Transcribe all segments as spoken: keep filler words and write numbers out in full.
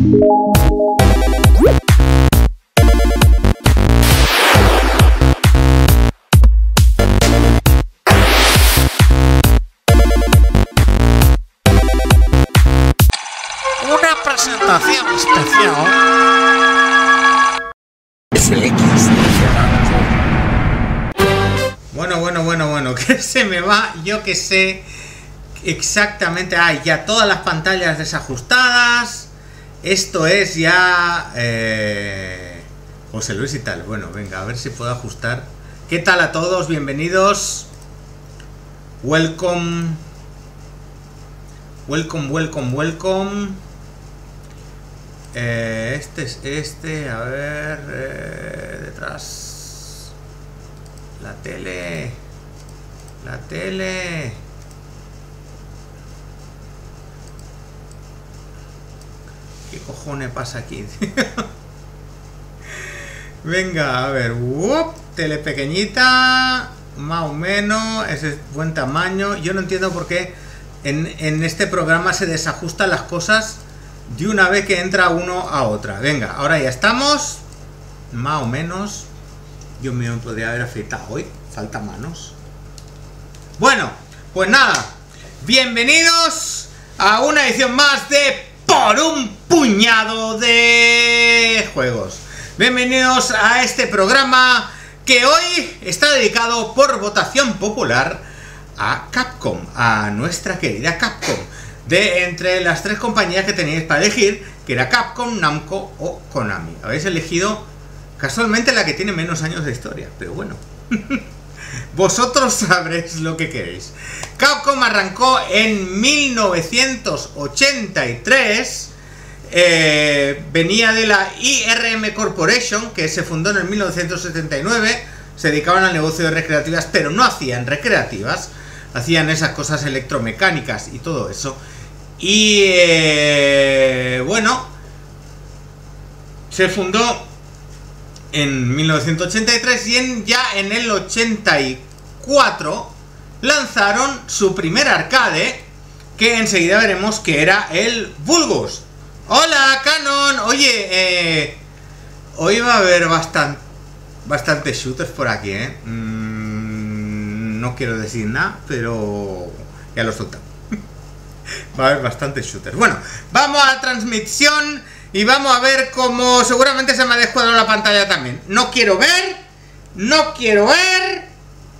Una presentación especial. Bueno, bueno, bueno, bueno, que se me va, yo que sé exactamente. Hay ya todas las pantallas desajustadas. Esto es ya eh, José Luis y tal. Bueno, venga, a ver si puedo ajustar. ¿Qué tal a todos? Bienvenidos. Welcome. Welcome, welcome, welcome. Eh, este es este, a ver, eh, detrás. La tele. La tele. ¿Qué cojones pasa aquí? Venga, a ver. ¡Uop! Tele pequeñita. Más o menos. Ese es buen tamaño. Yo no entiendo por qué en, en este programa se desajustan las cosas de una vez que entra uno a otra. Venga, ahora ya estamos. Más o menos. Yo me podría haber afeitado hoy. Falta manos. Bueno, pues nada. Bienvenidos a una edición más de Por un puñado de juegos. Bienvenidos a este programa que hoy está dedicado por votación popular a Capcom, a nuestra querida Capcom. De entre las tres compañías que teníais para elegir, que era Capcom, Namco o Konami. Habéis elegido casualmente la que tiene menos años de historia, pero bueno. Vosotros sabréis lo que queréis. Capcom arrancó en mil novecientos ochenta y tres. Eh, venía de la I R M Corporation, que se fundó en el mil novecientos setenta y nueve. Se dedicaban al negocio de recreativas, pero no hacían recreativas. Hacían esas cosas electromecánicas y todo eso. Y eh, bueno, se fundó en mil novecientos ochenta y tres y en, ya en el ochenta y cuatro lanzaron su primer arcade, que enseguida veremos que era el Vulgus. Hola, Canon. Oye, eh, hoy va a haber bastante, bastante shooters por aquí, ¿eh? Mm, no quiero decir nada, pero ya lo soltamos. Va a haber bastante shooters. Bueno, vamos a la transmisión y vamos a ver cómo seguramente se me ha descuadrado la pantalla también. No quiero ver. No quiero ver.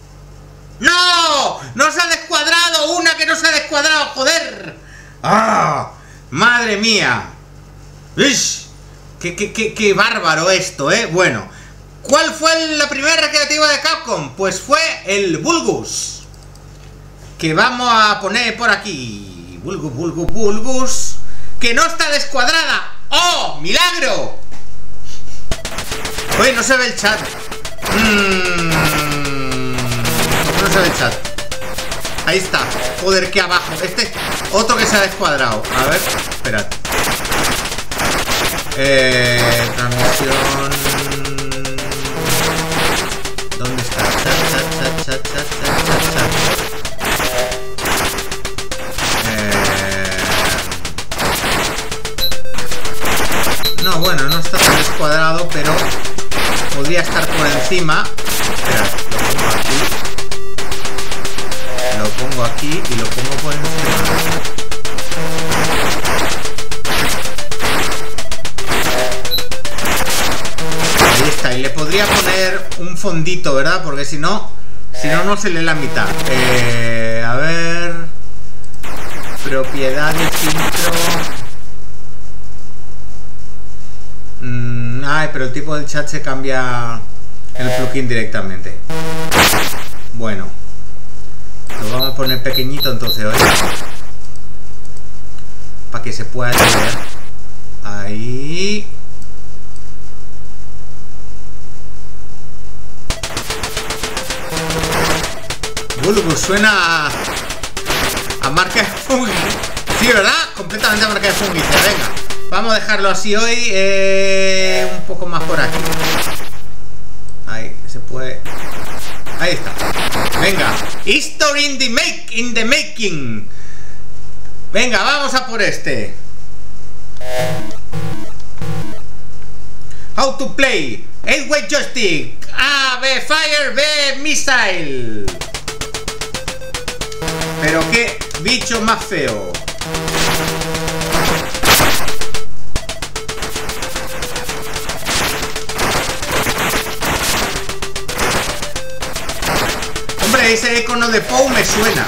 ¡No! ¡No se ha descuadrado! ¡Una que no se ha descuadrado! ¡Joder! ¡Ah! ¡Madre mía! ¡Ish! ¡Qué, qué, qué, qué bárbaro esto, eh! Bueno, ¿cuál fue la primera recreativa de Capcom? Pues fue el Vulgus, que vamos a poner por aquí. Vulgus, Vulgus, Vulgus, que no está descuadrada. ¡Oh! ¡Milagro! Oye, no se ve el chat. Mmm... No se ve el chat. Ahí está. Joder, que abajo. Este otro que se ha descuadrado. A ver, esperad. Eh... Transmisión... ¿Dónde está? Chat, chat, chat, chat, chat, chat, chat. No, bueno, no está tan descuadrado, pero podría estar por encima. Espera, lo pongo aquí. Lo pongo aquí y lo pongo por encima. Ahí está, y le podría poner un fondito, ¿verdad? Porque si no, si no, no se lee la mitad. Eh, a ver... Propiedades, filtro... Mm, ay, pero el tipo del chat se cambia el plugin directamente. Bueno, lo vamos a poner pequeñito entonces hoy, para que se pueda leer. Ahí. Vulgus suena a, a marca de fungi. Sí, ¿verdad? Completamente a marca de fungi. Venga. Vamos a dejarlo así hoy, eh, un poco más por aquí. Ahí, se puede... Ahí está. Venga. History in the, make, in the making. Venga, vamos a por este. How to play. eight way joystick. A, B, fire, B, missile. Pero qué bicho más feo. Hombre, ese icono de Pou me suena.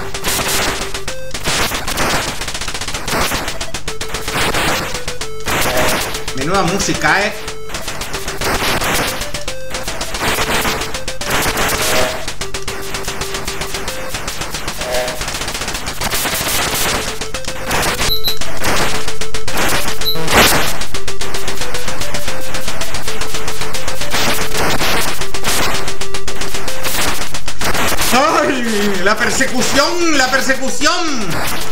Menuda música, eh. ¡Ay! ¡La persecución! ¡La persecución!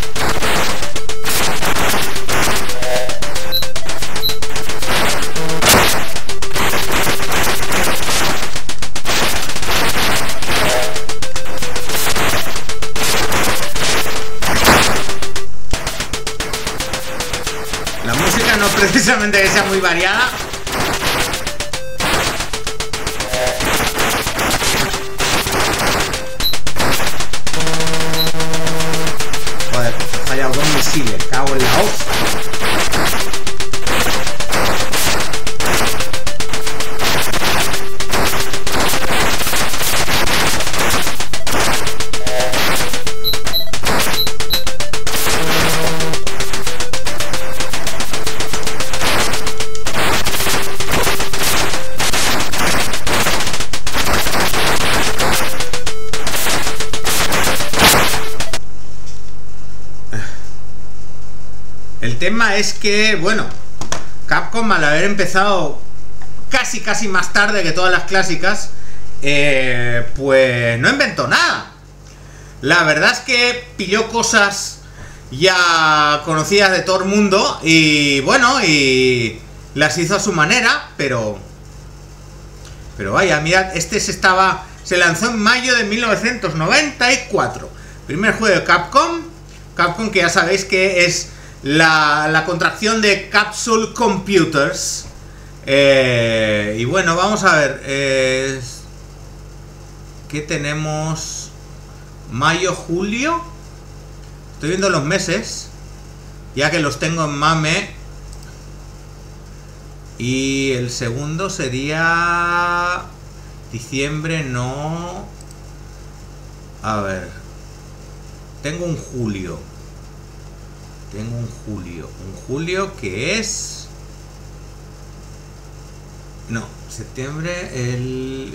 La música no precisamente que sea muy variada. Joder, he fallado dos misiles, cago en la hostia. El tema es que, bueno, Capcom, al haber empezado casi casi más tarde que todas las clásicas, eh, pues no inventó nada. La verdad es que pilló cosas ya conocidas de todo el mundo y, bueno, y las hizo a su manera, pero... Pero vaya, mirad, este se estaba... Se lanzó en mayo de mil novecientos noventa y cuatro. Primer juego de Capcom. Capcom, que ya sabéis que es... La, la contracción de Capsule Computers. eh, Y bueno, vamos a ver, eh, ¿qué tenemos? Mayo, julio. Estoy viendo los meses, ya que los tengo en mame. Y el segundo sería diciembre, no. A ver, tengo un julio. Tengo un julio. Un julio que es... No, septiembre, el...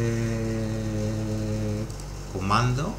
Eh, comando.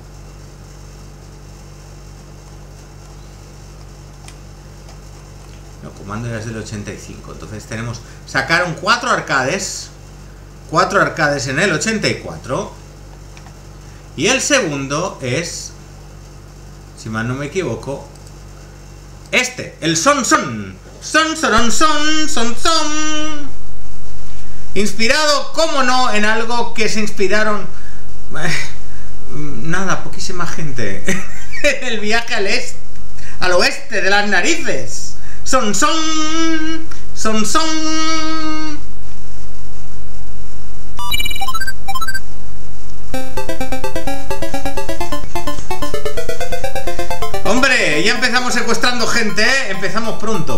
No, comando ya es del ochenta y cinco. Entonces tenemos... Sacaron cuatro arcades. Cuatro arcades en el ochenta y cuatro. Y el segundo es... Si mal no me equivoco... Este, el Son Son. Son, son, son, son, son. Inspirado, como no, en algo que se inspiraron... Eh, nada, poquísima gente. En el viaje al este, al oeste de las narices. Son, son. Son, son. Hombre, ya empezamos secuestrando gente, ¿eh? Empezamos pronto.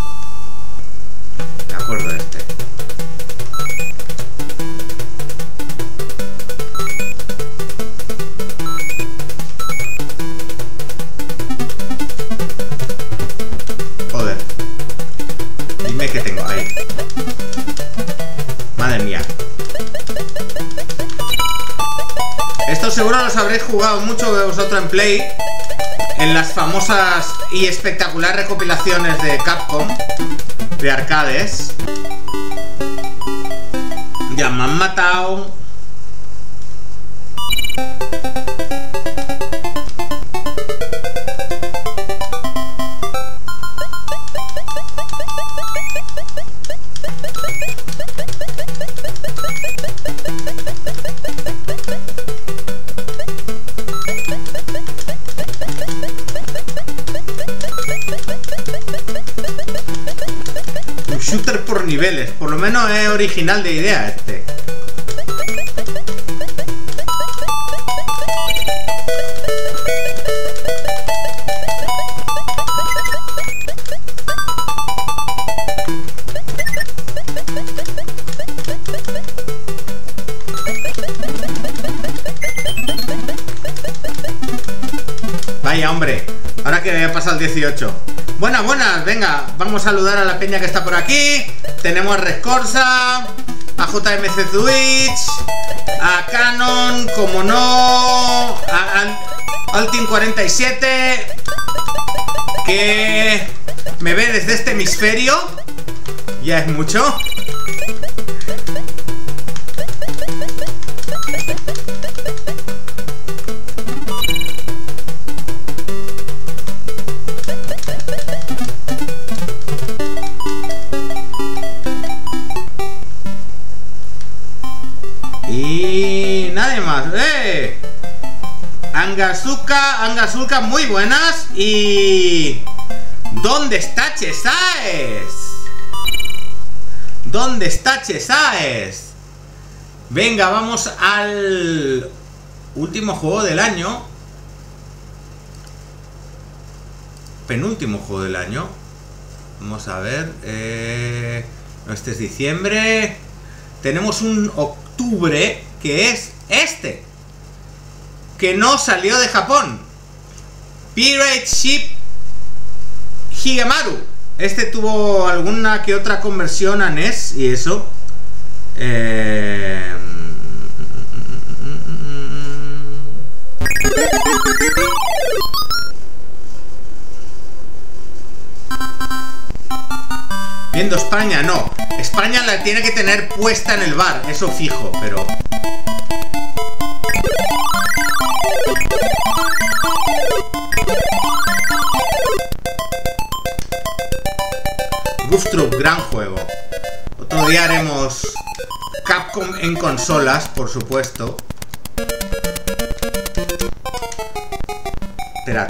Me acuerdo de este. Joder. Dime qué tengo ahí. Madre mía. Esto seguro los habréis jugado mucho de vosotros en Play. En las famosas y espectaculares recopilaciones de Capcom de arcades. Ya me han matado. niveles. Por lo menos es original de idea este. Vaya, hombre, ahora que ya pasa el dieciocho. Buenas, buenas, venga, vamos a saludar a la peña que está por aquí. Tenemos a Rescorsa, a J M C Twitch, a Canon, como no, a Altin cuarenta y siete, que me ve desde este hemisferio. Ya es mucho. Y nadie más. ¡Eh! Angazuka, Angazuka, muy buenas. Y... ¿dónde está Chesaes? ¿Dónde está Chesaes? Venga, vamos al último juego del año. Penúltimo juego del año. Vamos a ver. Eh... No, este es diciembre. Tenemos un octubre que es este, que no salió de Japón. Pirate Ship Higemaru. Este tuvo alguna que otra conversión a N E S y eso. Eh... Viendo España, no. España la tiene que tener puesta en el bar, eso fijo, pero... Goof Troop, gran juego. Otro día haremos Capcom en consolas, por supuesto. Esperad.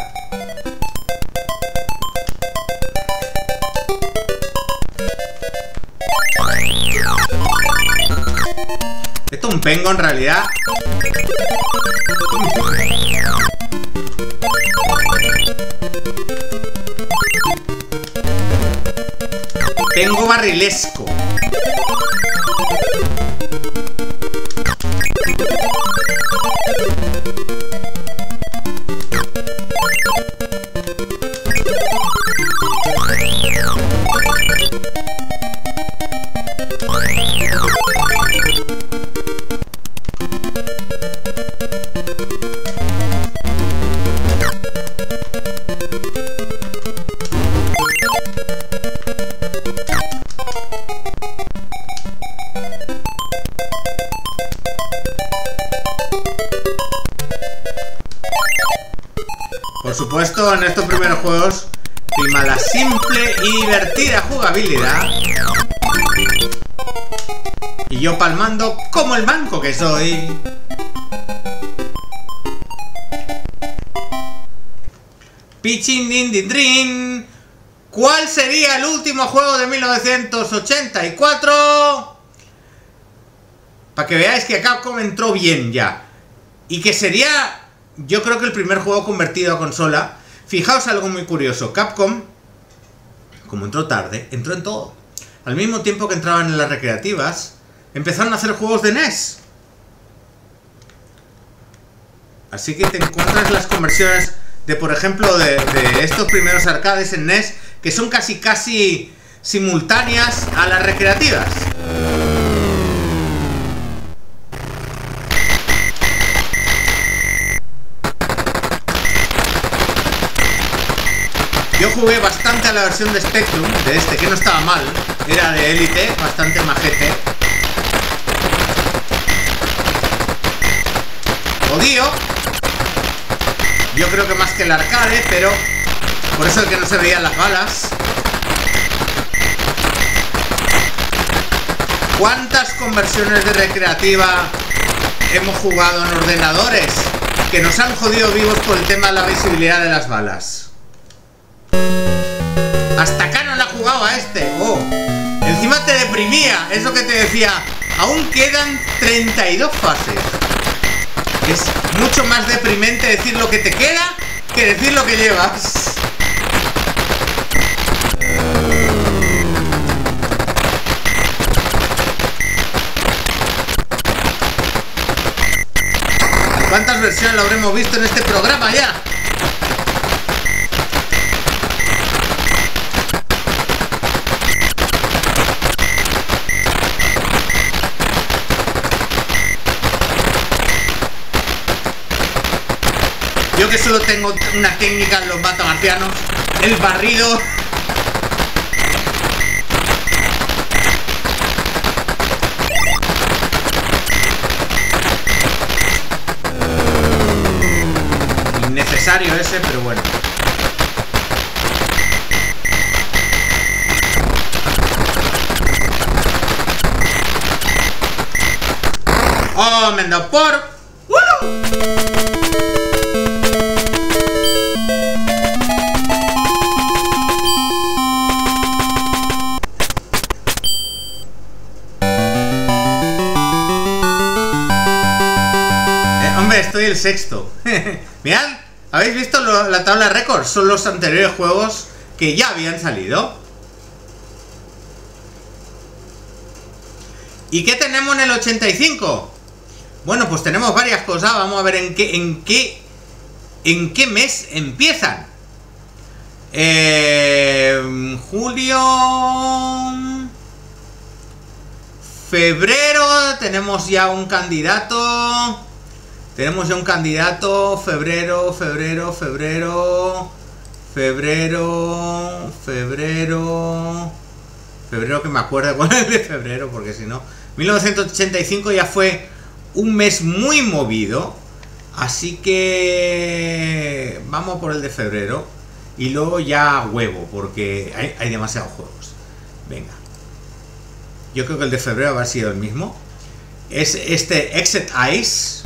Esto es un pengo en realidad. Pengo barrilesco. Por supuesto, en estos primeros juegos prima la simple y divertida jugabilidad. Y yo palmando como el manco que soy. Pitching in the Dream. ¿Cuál sería el último juego de mil novecientos ochenta y cuatro? Para que veáis que Capcom entró bien ya. Y que sería, yo creo que el primer juego convertido a consola. Fijaos algo muy curioso. Capcom, como entró tarde, entró en todo. Al mismo tiempo que entraban en las recreativas, empezaron a hacer juegos de N E S. Así que te encuentras las conversiones de, por ejemplo, de, de estos primeros arcades en N E S, que son casi casi simultáneas a las recreativas. Yo jugué bastante a la versión de Spectrum, de este, que no estaba mal. Era de élite, bastante majete. Odio. Yo creo que más que el arcade, pero... por eso es que no se veían las balas. ¿Cuántas conversiones de recreativa hemos jugado en ordenadores que nos han jodido vivos por el tema de la visibilidad de las balas? Hasta acá no la ha jugado a este. Oh. Encima te deprimía. Eso que te decía, aún quedan treinta y dos fases. Es mucho más deprimente decir lo que te queda que decir lo que llevas. ¿Cuántas versiones lo habremos visto en este programa ya? Yo que solo tengo una técnica en los matamarcianos, el barrido. Innecesario ese, pero bueno. Oh, me han dado por... ¡Uh! Estoy el sexto. Mirad, ¿habéis visto lo, la tabla de récords? Son los anteriores juegos que ya habían salido. ¿Y qué tenemos en el ochenta y cinco? Bueno, pues tenemos varias cosas. Vamos a ver en qué en qué en qué mes empiezan. Eh, julio, febrero, tenemos ya un candidato. Tenemos ya un candidato, febrero, febrero, febrero, febrero, febrero, febrero que me acuerdo cuál es el de febrero, porque si no, mil novecientos ochenta y cinco ya fue un mes muy movido, así que vamos por el de febrero y luego ya huevo, porque hay, hay demasiados juegos. Venga, yo creo que el de febrero habrá sido el mismo, es este Exit Ice.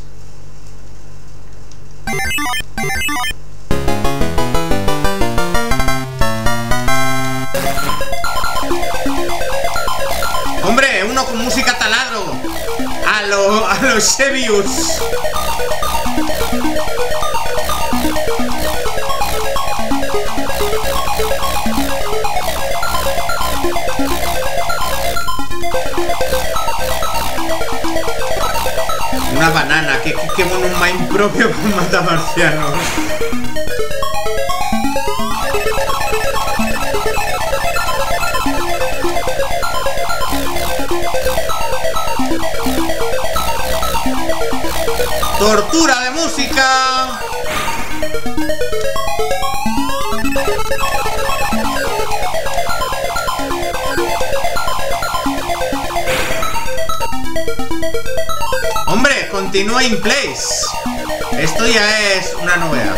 Hombre, uno con música taladro a los a los Sebius. Una banana, que qué bueno, un mind propio con matamarcianos. Tortura de música. Hombre, continúa in place. Esto ya es una novedad.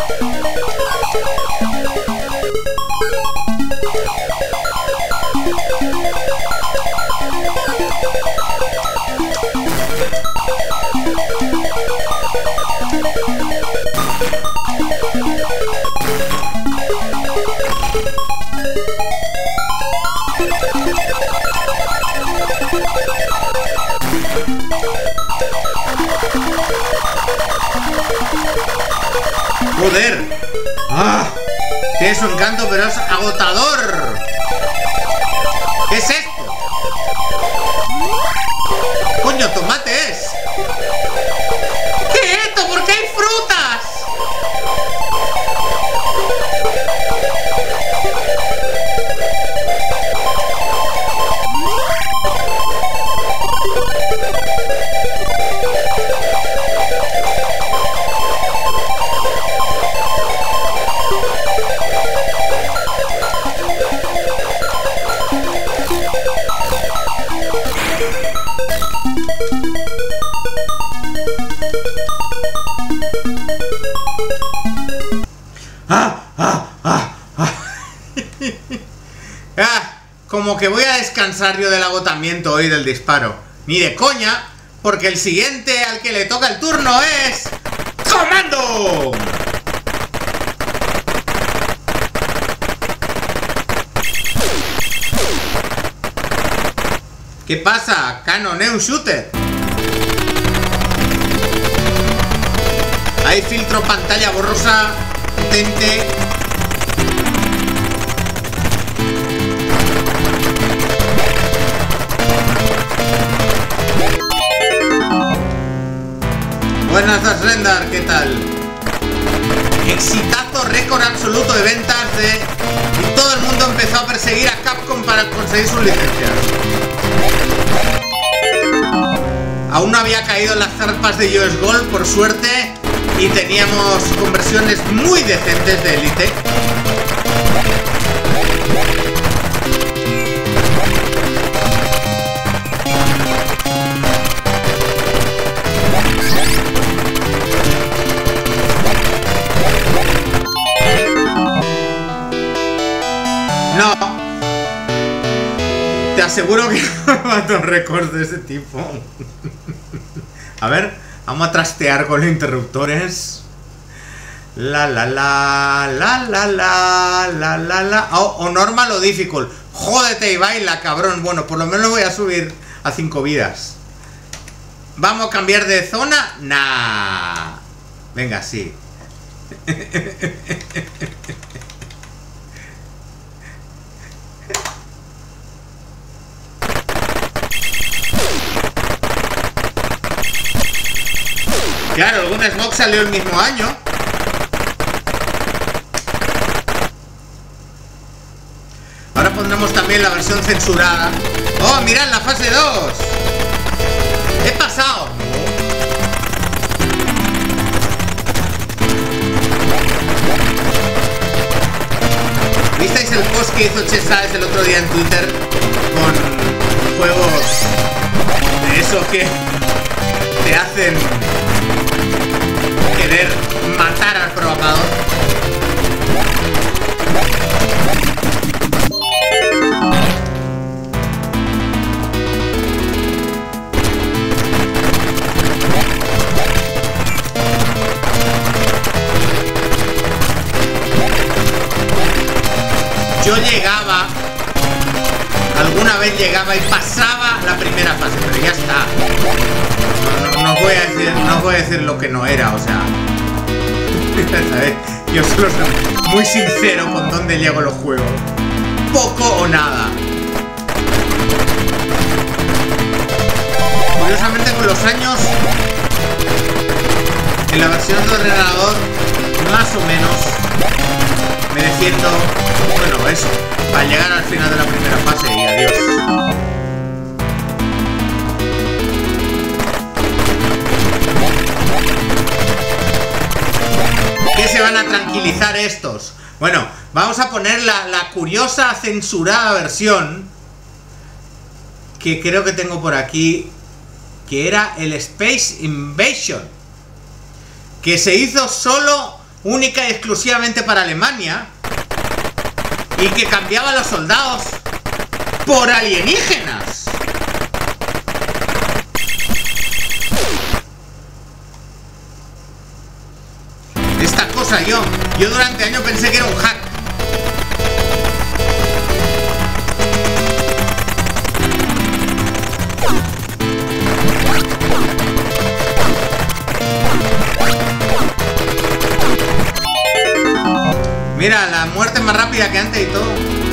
Joder. Ah, tiene su encanto, pero es agotador. ¿Qué es esto? Coño, tomate es. ¿Qué es esto? ¿Por qué hay frutas? Como que voy a descansar yo del agotamiento hoy del disparo. Ni de coña, porque el siguiente al que le toca el turno es... ¡Comando! ¿Qué pasa? Canon, ¿eh? Un shooter. Hay filtro pantalla borrosa potente. Buenas, Asrendar, ¿qué tal? Exitazo, récord absoluto de ventas de... Y todo el mundo empezó a perseguir a Capcom para conseguir sus licencias. Aún no había caído en las zarpas de U S Gold, por suerte, y teníamos conversiones muy decentes de Elite. No, te aseguro que no mato récords de ese tipo. A ver, vamos a trastear con los interruptores. La la la la la la la la la. Oh, o normal o difficult. Jódete y baila, cabrón. Bueno, por lo menos voy a subir a cinco vidas. ¿Vamos a cambiar de zona? Nah. Venga, sí. Claro, algún Smog salió el mismo año. Ahora pondremos también la versión censurada. ¡Oh, mirad la fase dos! ¡He pasado! ¿Visteis el post que hizo Chesales el otro día en Twitter? Con juegos de esos que te hacen querer matar al provocador. Yo llegaba, alguna vez llegaba y pasaba la primera fase, pero ya está. No, no, no os voy a decir, no os voy a decir lo que no era, o sea. ¿Sabes? Yo solo soy muy sincero con dónde llego los juegos. Poco o nada. Curiosamente con los años, en la versión de ordenador, más o menos me defiendo, bueno, eso, para llegar al final de la primera fase y adiós. ¿Qué se van a tranquilizar estos? Bueno, vamos a poner la, la curiosa censurada versión que creo que tengo por aquí, que era el Space Invasion, que se hizo solo, única y exclusivamente para Alemania, y que cambiaba a los soldados por alienígenas. Esta cosa yo, yo durante años pensé que era un hack. Mira, la muerte más rápida que antes y todo.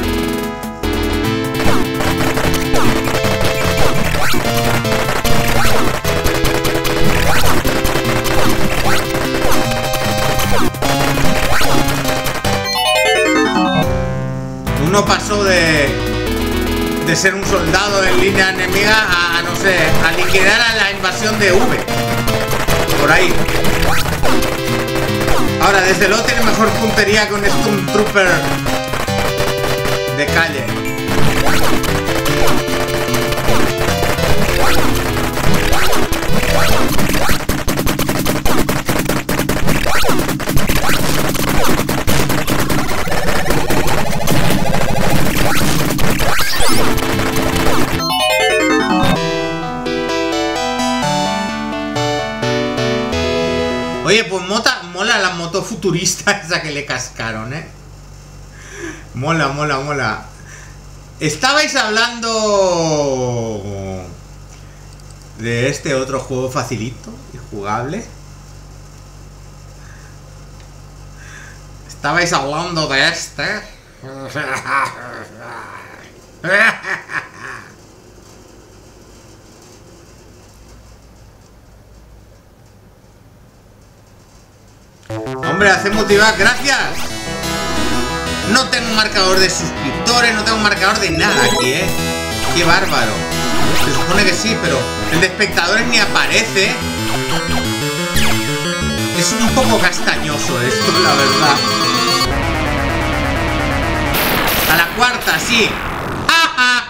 Uno pasó de de ser un soldado en línea enemiga a, a no sé, a liquidar a la invasión de V. Por ahí. Ahora, desde luego tiene mejor puntería que un Stormtrooper de calle. Oye, pues mota, mola la moto futurista esa que le cascaron, ¿eh? Mola, mola, mola. Estabais hablando de este otro juego facilito y jugable. Estabais hablando de este. Hombre, hace motivar, gracias. No tengo un marcador de suscriptores, no tengo un marcador de nada aquí, ¿eh? Qué bárbaro. Se supone que sí, pero el de espectadores ni aparece. Es un poco castañoso esto, la verdad. A la cuarta, sí. ¡Ja, ja!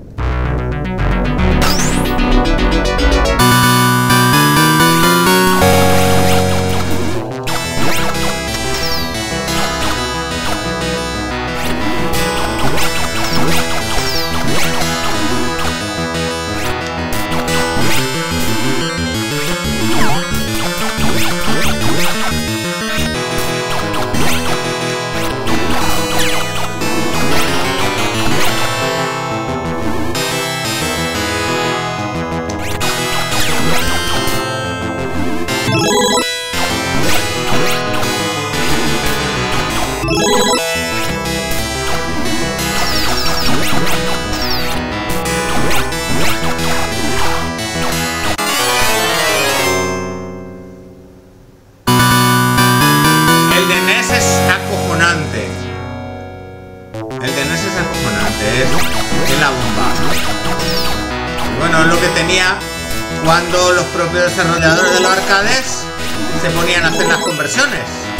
Cuando los propios desarrolladores de los arcades se ponían a hacer las conversiones.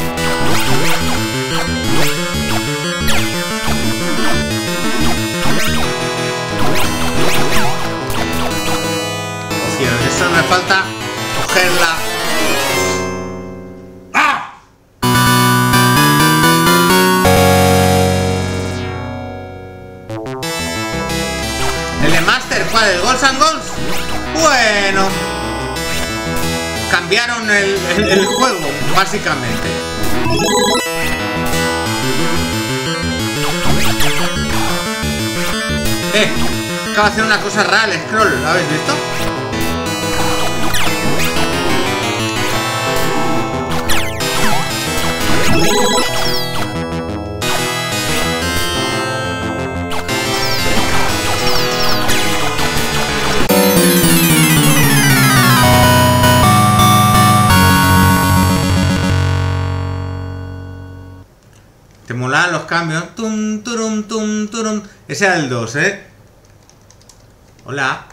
Hostia, eso me falta cogerla. ¡Ah! ¿El de Master? ¿Cuál? ¿El Golds and Golds? Bueno, cambiaron el, el, el juego, básicamente. Eh, acaba de hacer una cosa rara el scroll, ¿lo habéis visto? Te molaban los cambios. Tum, turum, tum, turum. Ese era el dos, ¿eh? Hola.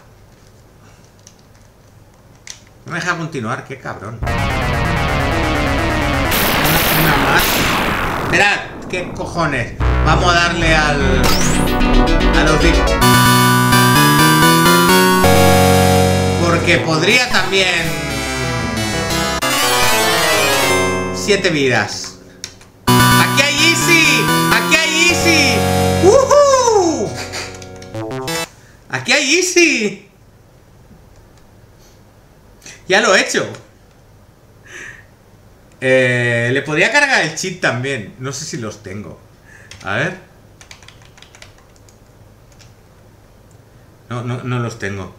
No me deja continuar, qué cabrón. Una más. Esperad, qué cojones. Vamos a darle al... a los dip. Porque podría también... Siete vidas. ¡Aquí hay Easy! ¡Aquí hay Easy! ¡Woohoo! ¡Aquí hay Easy! Ya lo he hecho. Eh, le podría cargar el cheat también. No sé si los tengo. A ver. No, no, no los tengo.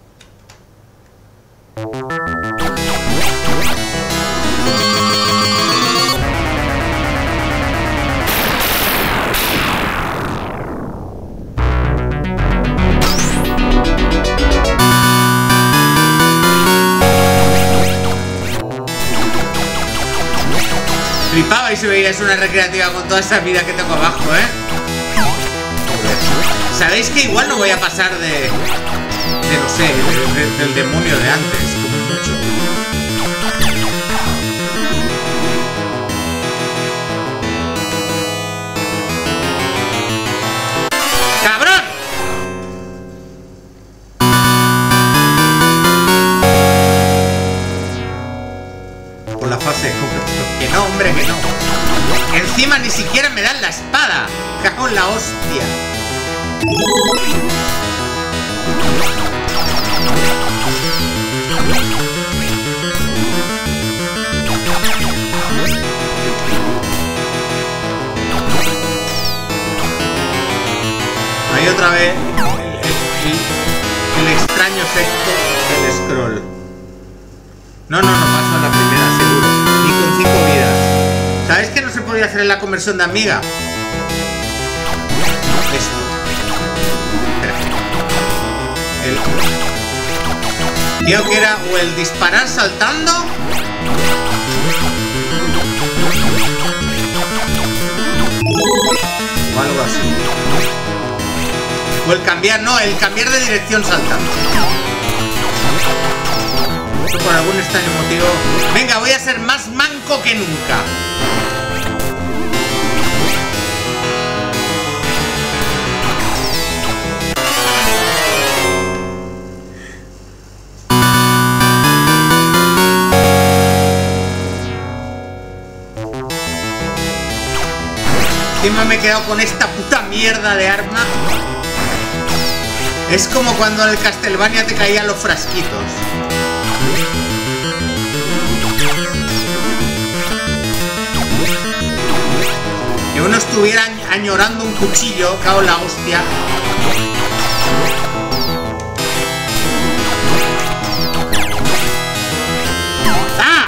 Flipaba y se veía, es una recreativa con toda esa vida que tengo abajo, ¿eh? Sabéis que igual no voy a pasar de... de no sé, de, de, del demonio de antes, como mucho. ¡Cabrón! Por la fase... Que no, hombre, que no. Encima ni siquiera me dan la espada. Cago en la hostia. Ahí otra vez. No, no, no paso a la primera, seguro. Ni con cinco vidas. ¿Sabes qué no se podía hacer en la conversión de amiga? Esto. Espera. El... Creo que era o el disparar saltando. O algo así. O el cambiar, no, el cambiar de dirección saltando. Por algún extraño motivo. Venga, voy a ser más manco que nunca. Encima me he quedado con esta puta mierda de arma. Es como cuando en el Castlevania te caían los frasquitos. Que uno estuviera añorando un cuchillo, cago en la hostia. ¡Ah!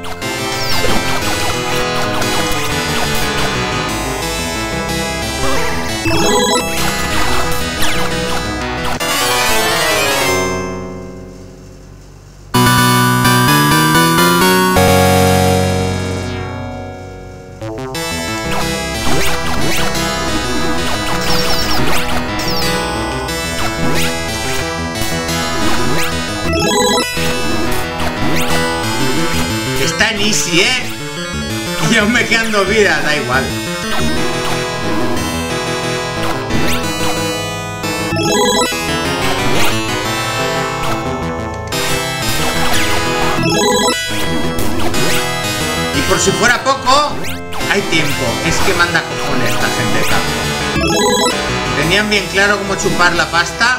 Está en easy, ¿eh? Y aún me quedan dos vidas, da igual. Y por si fuera poco, hay tiempo. Es que manda cojones esta gente, cabrón. Tenían bien claro cómo chupar la pasta.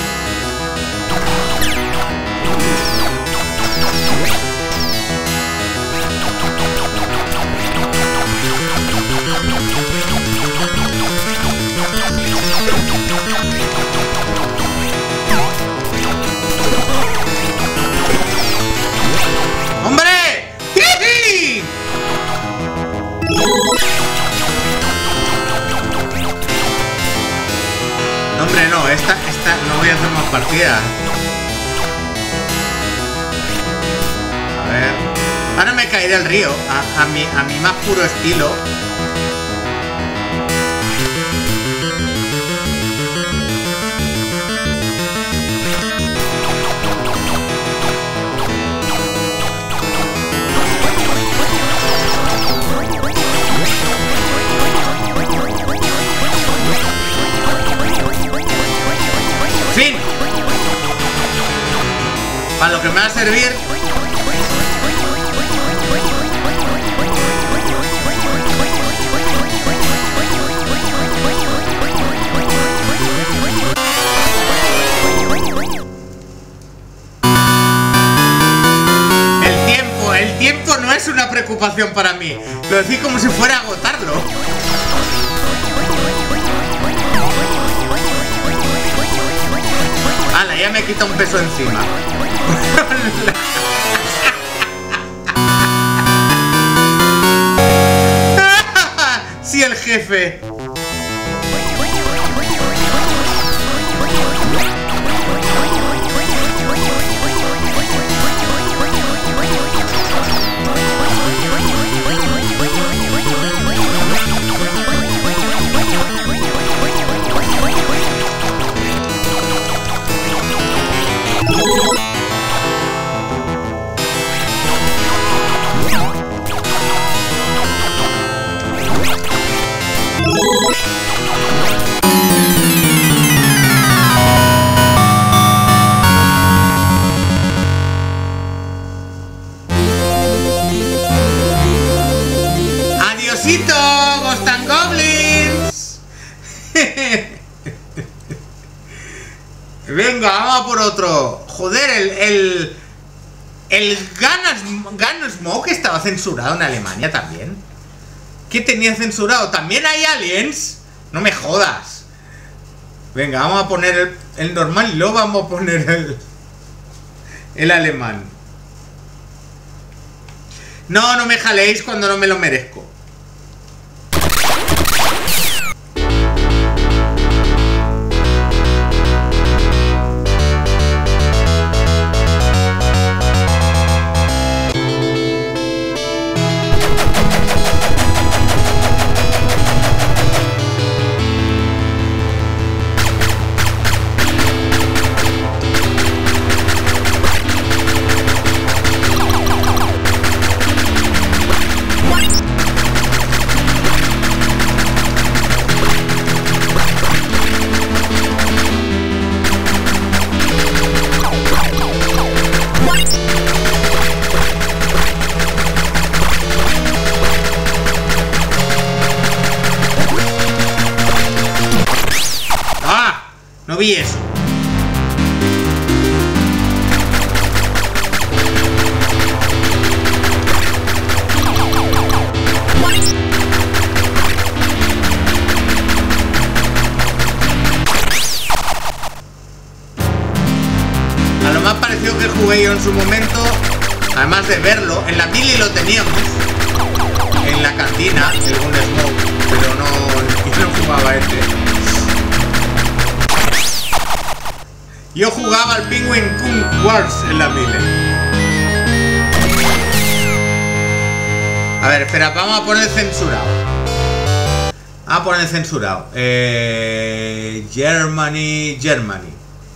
¡Hombre! ¡Jiji! No, hombre, no, esta, esta, no voy a hacer más partidas. A ver. Ahora me caeré al río, a, a, mi, a mi más puro estilo. ¡Fin! Para lo que me va a servir. El tiempo, el tiempo no es una preocupación para mí. Lo decís como si fuera a agotarlo. ¡Hala! Ya me quita un peso encima. Sí, el jefe. ¡Adiosito, Ghosts and Goblins! Venga, vamos a por otro. Joder, el... El, el Gunsmoke estaba censurado en Alemania también. ¿Qué tenía censurado? ¿También hay aliens? No me jodas. Venga, vamos a poner el, el normal y luego vamos a poner el, el alemán. No, no me jaléis cuando no me lo merezco. No vi eso. A lo más parecido que jugué yo en su momento, además de verlo, en la mili lo teníamos, en la cantina, el Gun Smoke, pero no, yo no jugaba este. Yo jugaba al Penguin Kung Wars en la mili. A ver, espera, vamos a poner censurado. Vamos a poner censurado. Eh, Germany, Germany.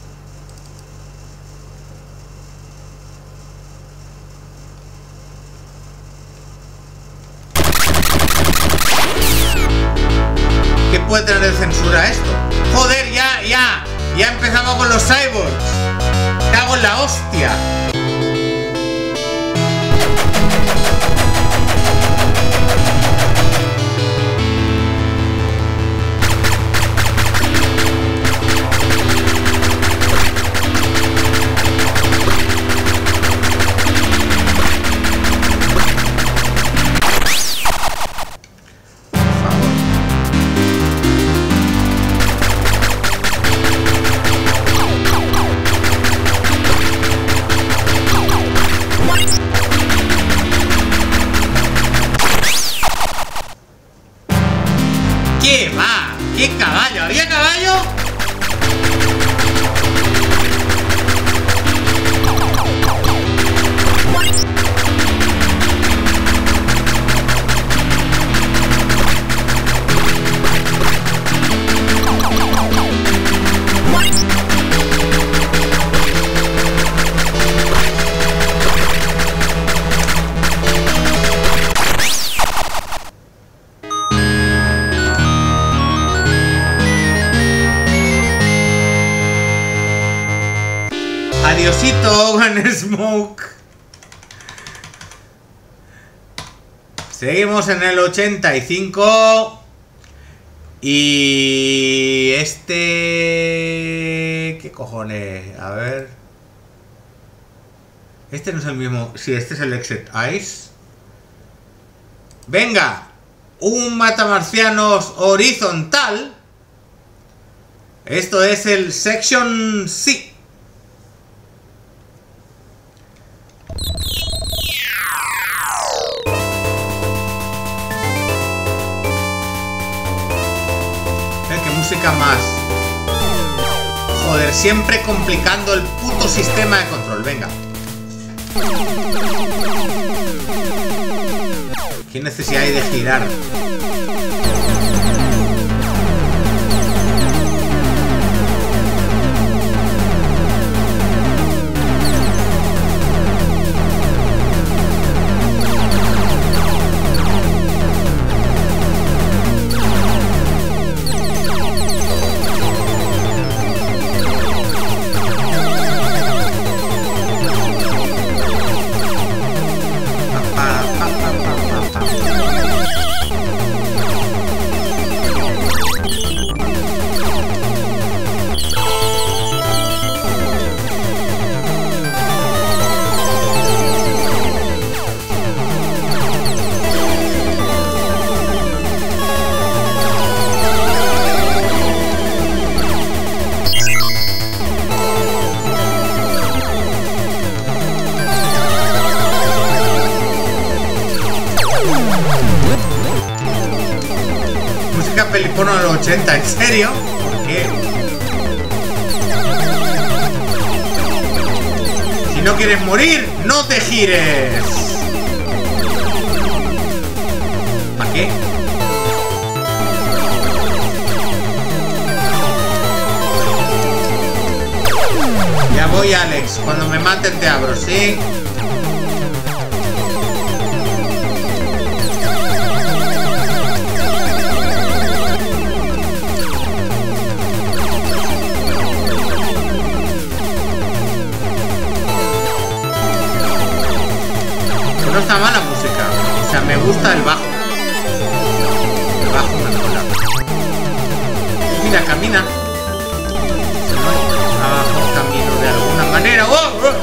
¿Qué puede tener de censura esto? Joder, ya, ya. Ya empezamos con los cyborgs. Cago en la hostia. ¿Qué va? ¿Qué caballo? ¿Había caballo? Adiosito, Gun Smoke. Seguimos en el ochenta y cinco. Y este... ¿Qué cojones? A ver... Este no es el mismo... Sí, este es el Exit Ice. Venga. Un matamarcianos horizontal. Esto es el Section C. Música más. Joder, siempre complicando el puto sistema de control. Venga. ¿Qué necesidad hay de girar? peli porno de los ochenta, ¿en serio? ¿Por qué? Si no quieres morir, no te gires. ¿Para qué? Ya voy, Alex. Cuando me maten te abro, ¿sí? No está mala música. O sea, me gusta el bajo. El bajo me mola. Mira, camina. Abajo camino de alguna manera. ¡Oh! ¡Oh!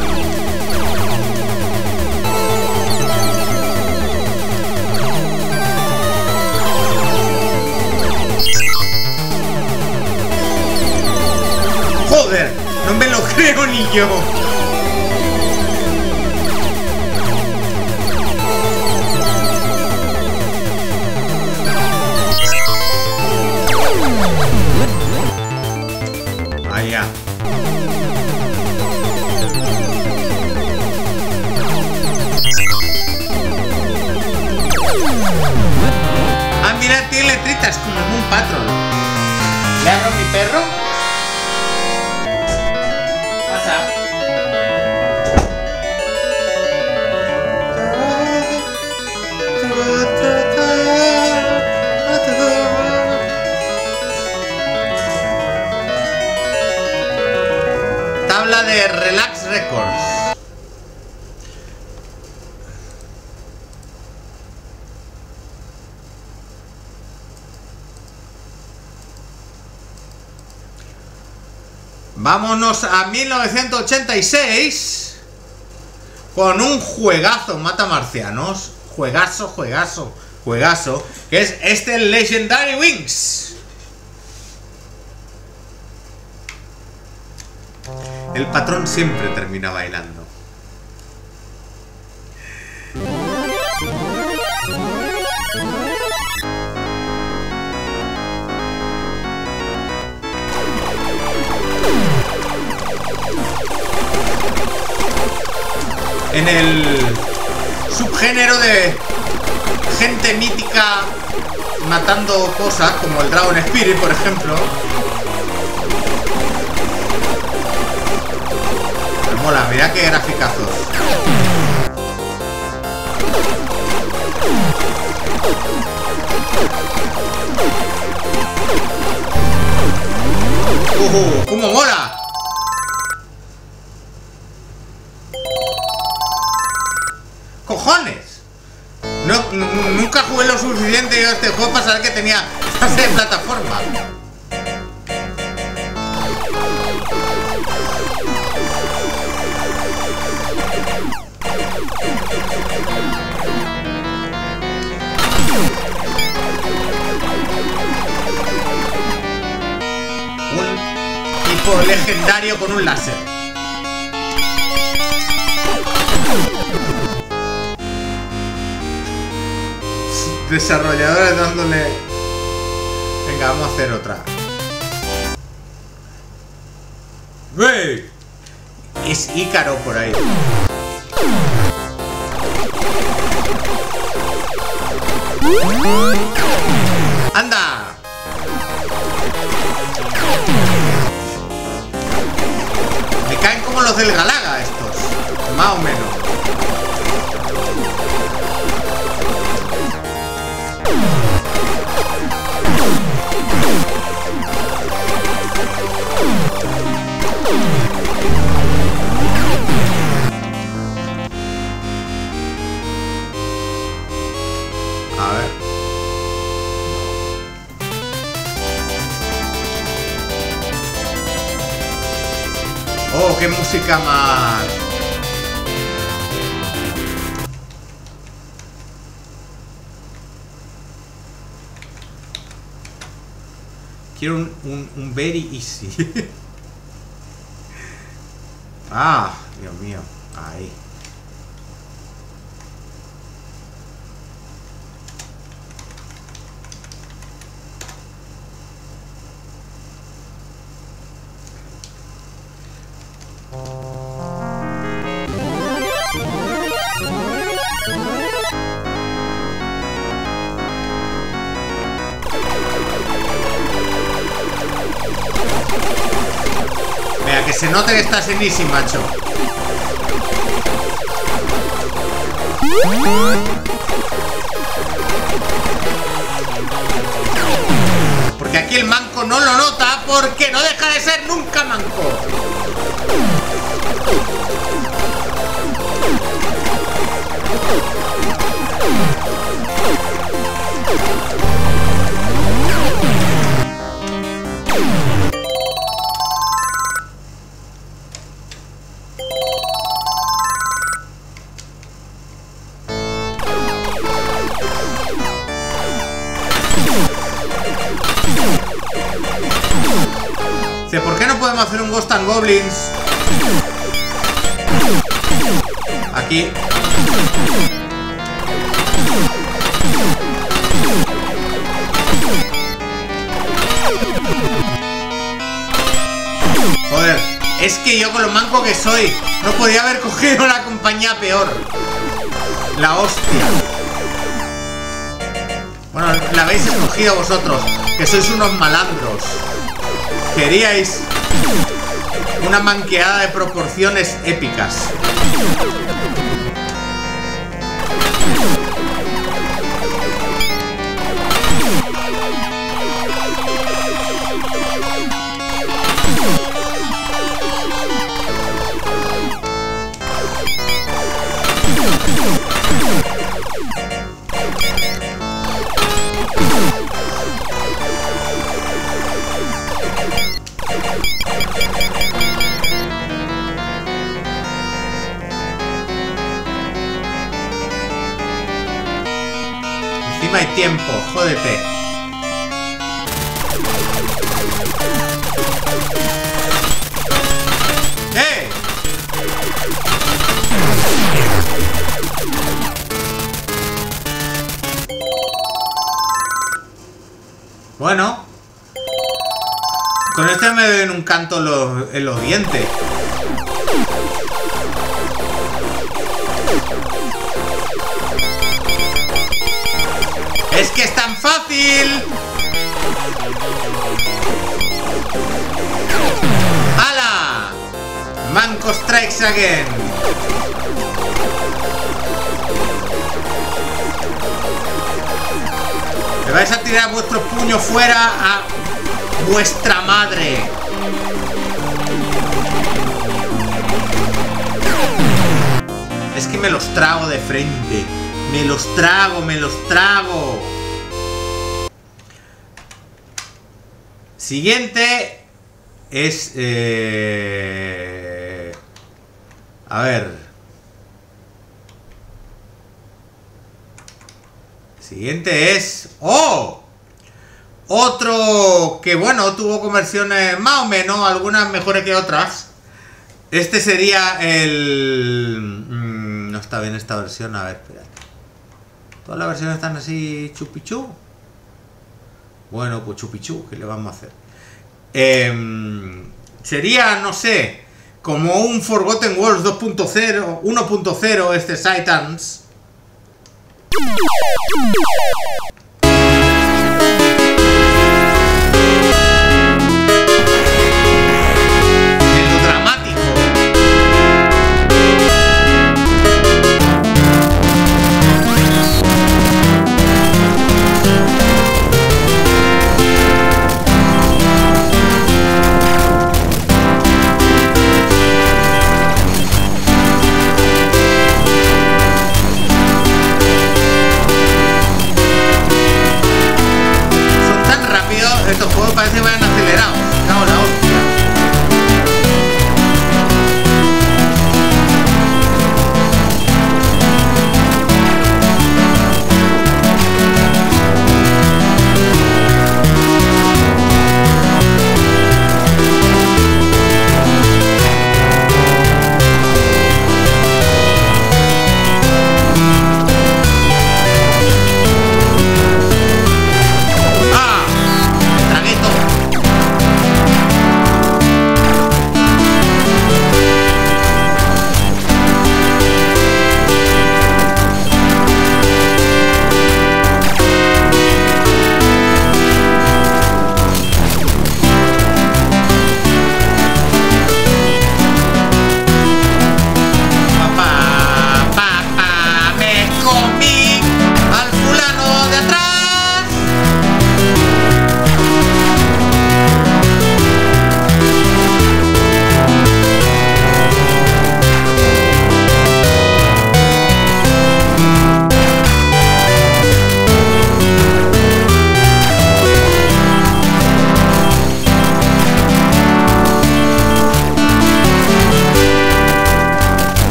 ¡Joder! No me lo creo ni yo. Allá. Ah, mira, tiene letritas como en un patrón. ¿Le abro a mi perro? Pasa. Tabla de Relax Records. Vámonos a mil novecientos ochenta y seis con un juegazo mata marcianos. Juegazo, juegazo, juegazo. Que es este Legendary Wings. El patrón siempre termina bailando. En el subgénero de gente mítica matando cosas, como el Dragon Spirit, por ejemplo. Me mola, mira qué graficazos. ¡Uh! ¡Cómo mola! ¡Cojones! No, nunca jugué lo suficiente yo a este juego para saber que tenía fase de plataforma. Un tipo legendario con un láser. Desarrolladores dándole... Venga, vamos a hacer otra. ¡Wey! Es Ícaro por ahí. ¡Anda! Me caen como los del Galaga estos. Más o menos. A ver. Oh, qué música más. Quiero un, un, un very easy. Ah, Dios mío. Ahí. se note que estás en easy, macho. Porque aquí el manco no lo nota porque no deja de ser nunca manco. ¿Por qué no podemos hacer un Ghost and Goblins? Aquí. Joder, es que yo con lo manco que soy no podía haber cogido una compañía peor. La hostia. Bueno, la habéis escogido vosotros, que sois unos malandros. Queríais una manqueada de proporciones épicas. Encima hay tiempo, jódete. ¡Eh! Bueno, con este me ven un canto en los, en los dientes. ¡Es que es tan fácil! ¡Hala! Manco strikes again. Me vais a tirar vuestros puños fuera a vuestra madre. Es que me los trago de frente. Me los trago, me los trago. Siguiente es... Eh... A ver. Siguiente es... ¡Oh! Otro que, bueno, tuvo conversiones más o menos, algunas mejores que otras. Este sería el... Mm, no está bien esta versión, a ver, espérate. Todas las versiones están así chupichú. Bueno, pues chupichú, ¿qué le vamos a hacer? Eh, sería, no sé, como un Forgotten Worlds dos punto cero, uno punto cero este Titans.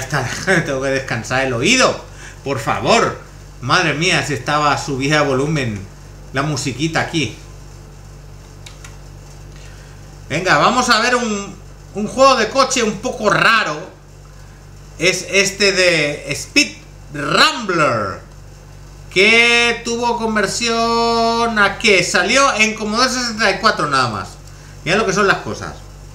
está, tengo que descansar el oído. Por favor. Madre mía, si estaba subida a volumen la musiquita aquí. Venga, vamos a ver un, un juego de coche un poco raro. Es este de Speed Rambler, que tuvo conversión a que salió en Commodore sesenta y cuatro nada más. Mira lo que son las cosas.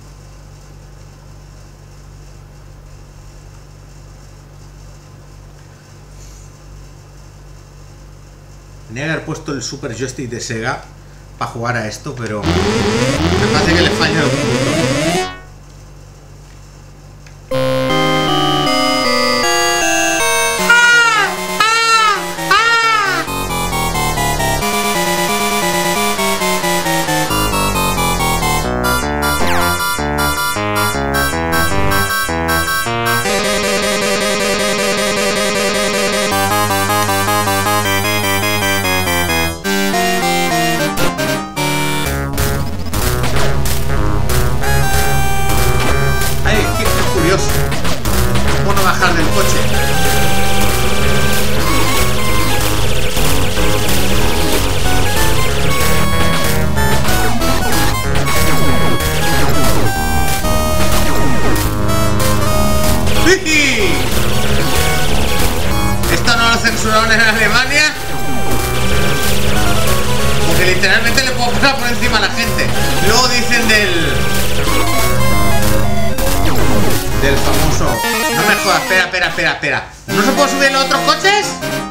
Tenía que haber puesto el Super Joystick de Sega para jugar a esto, pero me parece que le falla el punto. Esto no lo censuraron en Alemania, porque literalmente le puedo pasar por encima a la gente. Luego dicen del del famoso. No me jodas, espera, espera, espera, espera. ¿No se puede subir en los otros coches?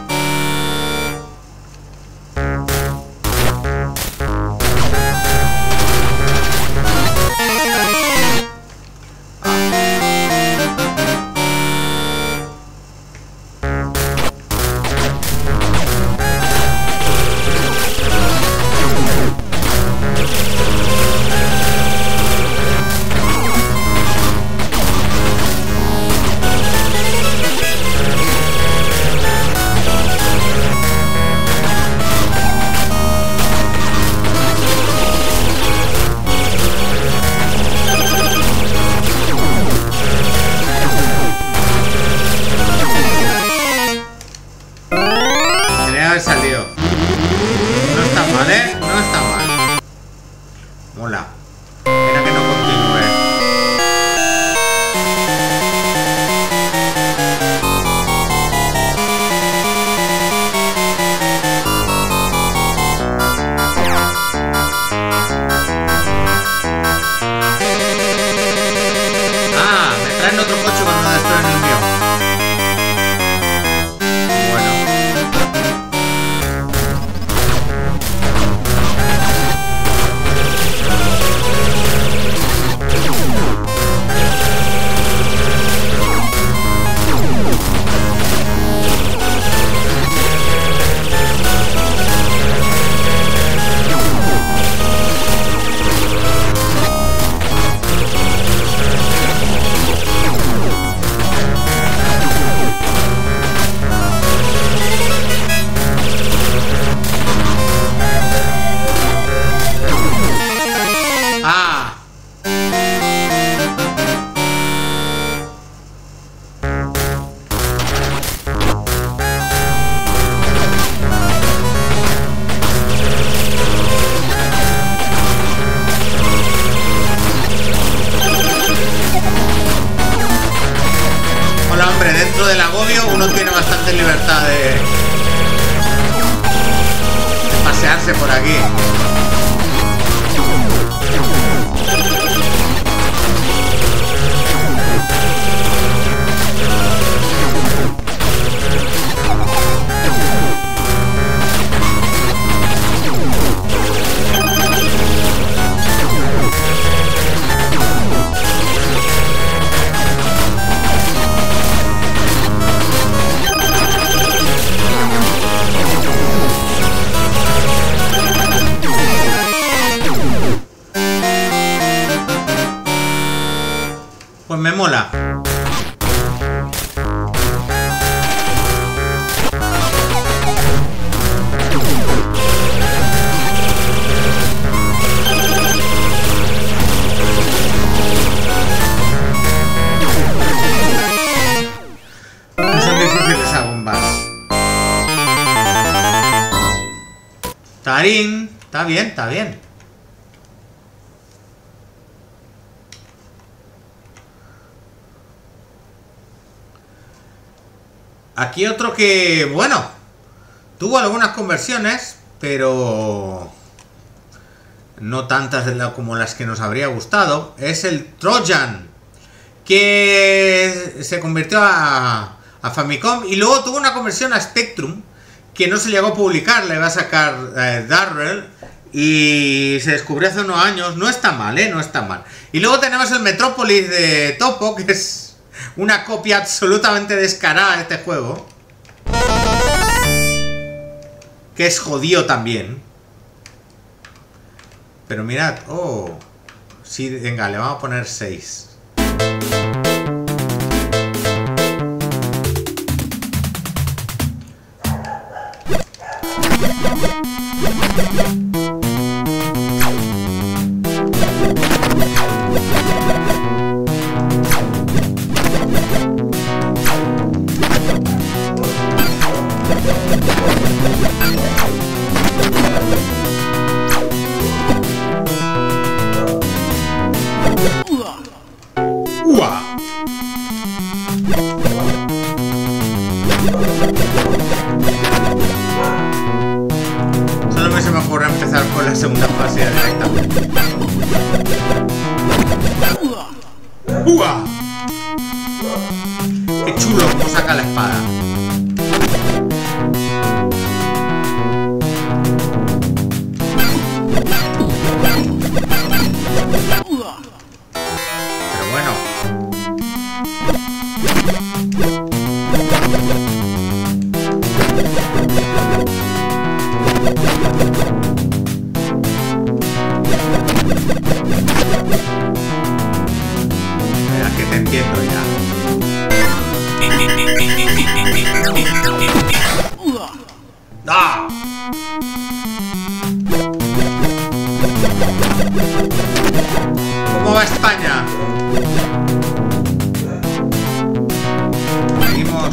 Salió. No está mal, ¿eh? No está mal. Mola. Espera que no continúe. Ah, me traen otro coche cuando destruyen el mío. Dentro del agobio uno tiene bastante libertad de, de pasearse por aquí. Pues me mola. Tarín. Está bien, está bien. Aquí otro que, bueno, tuvo algunas conversiones, pero no tantas de la, como las que nos habría gustado. Es el Trojan, que se convirtió a, a Famicom y luego tuvo una conversión a Spectrum que no se llegó a publicar. Le va a sacar eh, Darrell y se descubrió hace unos años. No está mal, ¿eh? No está mal. Y luego tenemos el Metropolis de Topo, que es una copia absolutamente descarada de este juego, que es jodido también. Pero mirad, oh, sí, venga, le vamos a poner seis. Solo me se me ocurre empezar con la segunda fase directamente. ¡Uah! ¡Qué chulo cómo saca la espada! Pero bueno. Mira que te entiendo ya. ¡Ah! ¿Cómo va España? Seguimos.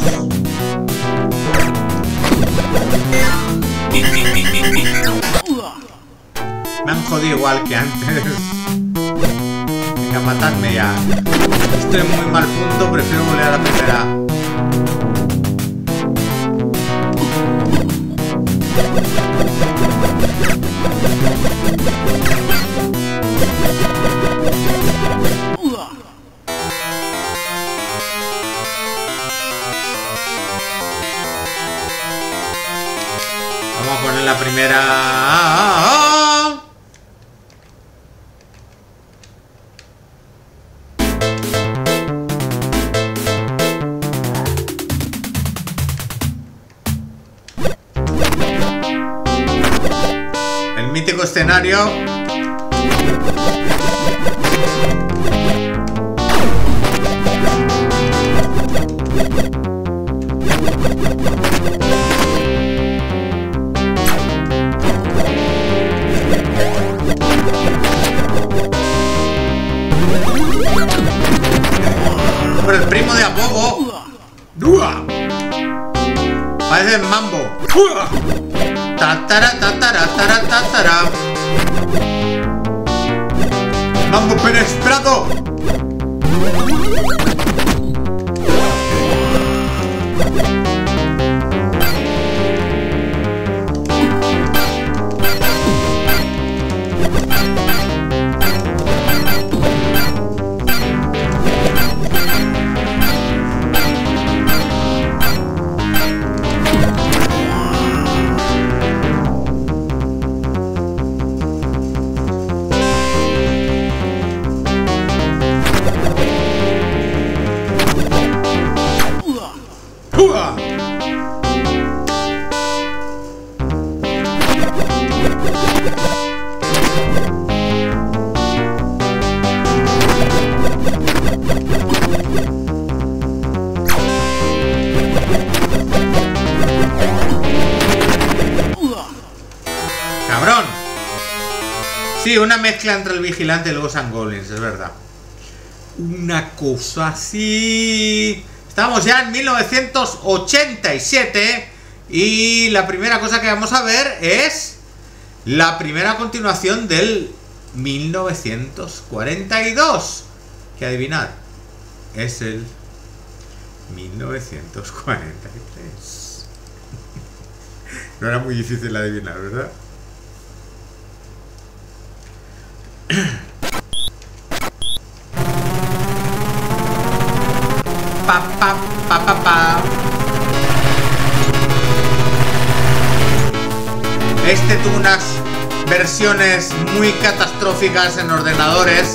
Me han jodido igual que antes. Venga, matadme ya. Estoy en muy mal punto, prefiero volver a la primera. Vamos a poner la primera. El mítico escenario. El primo de Apogo. ¡Dua! Parece Mambo. ¡Dua! Tatara, tatara, tatara, tatara. Mambo penetrado. ¡Cabrón! Sí, una mezcla entre el vigilante y los Goblins, es verdad. Una cosa así. Estamos ya en mil novecientos ochenta y siete y la primera cosa que vamos a ver es La primera continuación del mil novecientos cuarenta y dos. Que adivinad, es el mil novecientos cuarenta y tres. No era muy difícil adivinar, ¿verdad? Pa, pa, pa, pa, pa. Este tuvo unas versiones muy catastróficas en ordenadores.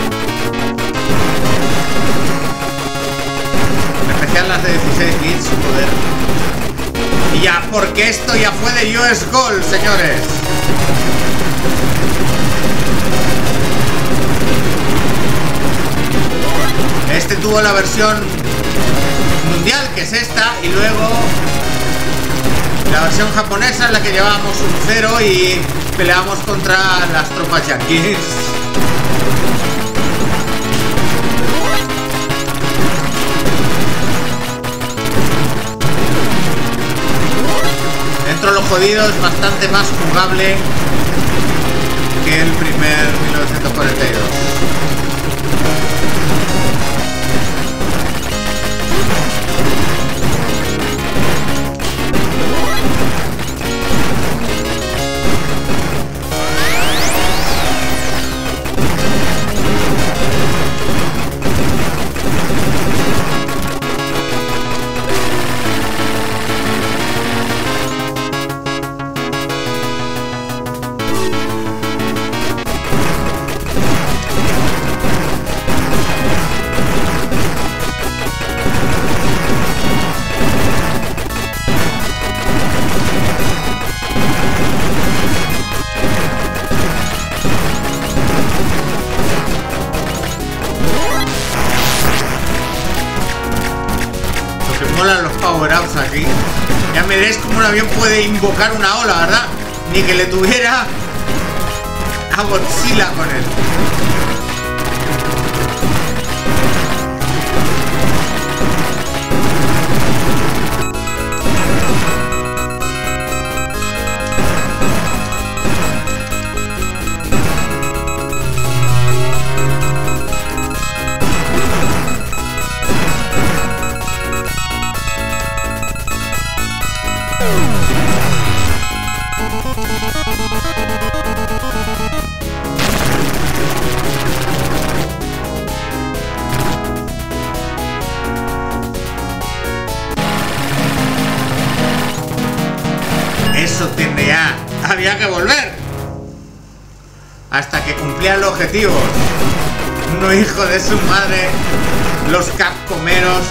En especial las de dieciséis bits, joder. Y ya, porque esto ya fue de U S Gold, señores. Este tuvo la versión mundial, que es esta, y luego la versión japonesa en la que llevábamos un cero y peleamos contra las tropas yanquis. Dentro de lo jodido es bastante más jugable que el primer mil novecientos cuarenta y dos. Aquí ya me veréis como un avión puede invocar una ola, ¿verdad? Ni que le tuviera a Godzilla con él. Eso tiene ya. Había que volver. Hasta que cumplían los objetivos. No, hijo de su madre. Los capcomeros.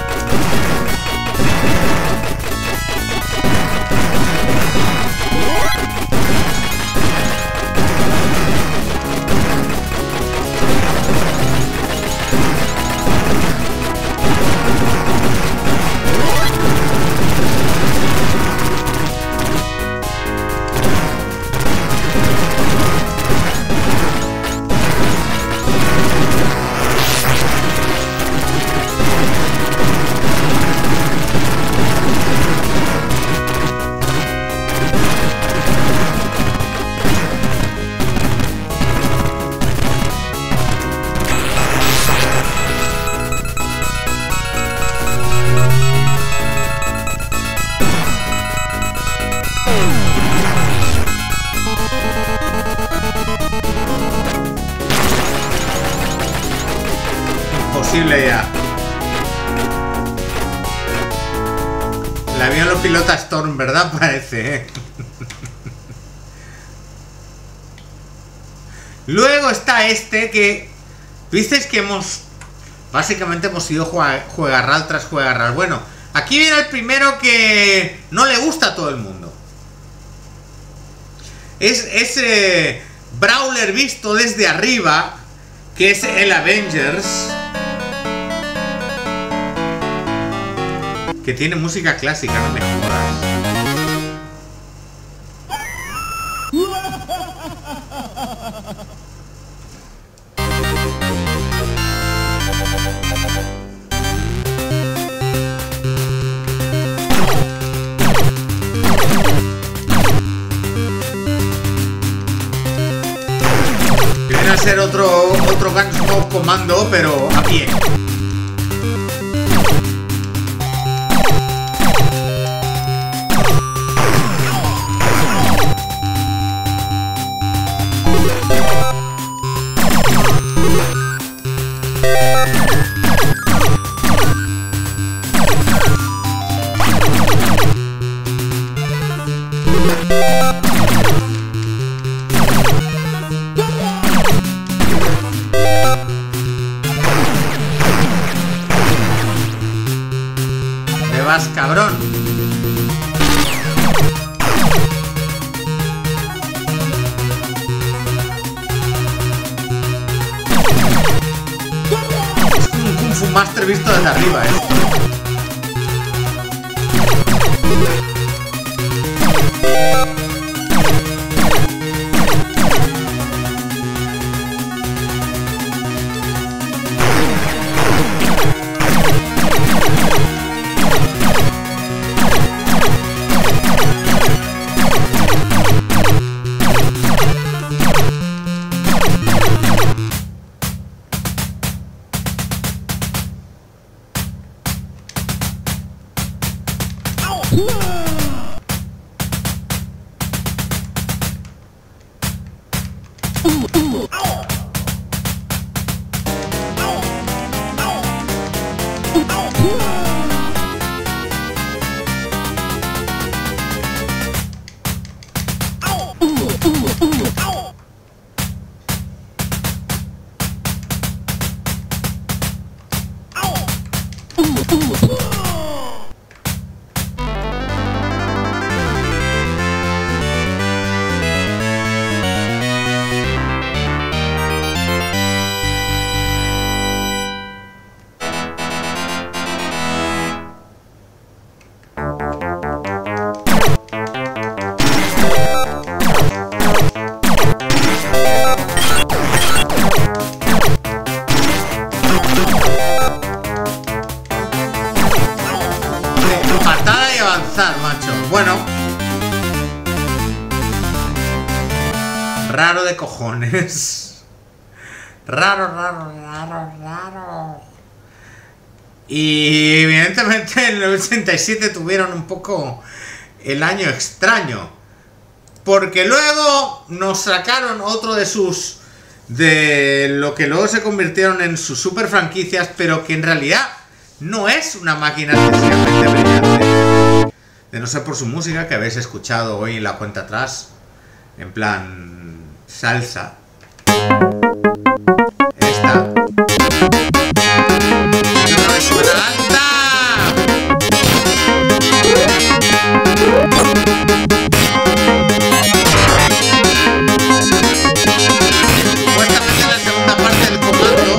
Ya. El avión lo pilota Storm, ¿verdad? Parece, ¿eh? Luego está este que... Dices que hemos... Básicamente hemos ido juegarral tras juegarral. Bueno, aquí viene el primero que no le gusta a todo el mundo. Es ese brawler visto desde arriba, que es el Avengers, que tiene música clásica, no me jodas. ser otro, otro Gunsmoke Comando, pero a pie. vas, cabrón. Es como un Kung Fu Master visto desde arriba, eh. Bueno, raro de cojones. Raro, raro, raro, raro. Y evidentemente en el ochenta y siete tuvieron un poco el año extraño, porque luego nos sacaron otro de sus, de lo que luego se convirtieron en sus super franquicias, pero que en realidad no es una máquina excesivamente brillante. De no ser por su música que habéis escuchado hoy en la cuenta atrás, en plan salsa. Esta. Y una vez suena alta. Supuestamente la segunda parte del comando.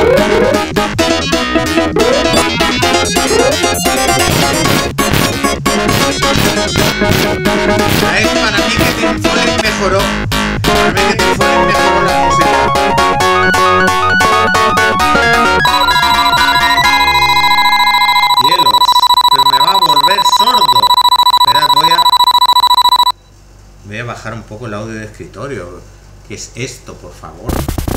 ¿Sabéis? Para mí que Team Fallen mejoró. Para mí que Team Fallen mejoró la música. Cielos, pero me va a volver sordo. Esperad, voy a... Voy a bajar un poco el audio de escritorio. ¿Qué es esto, por favor?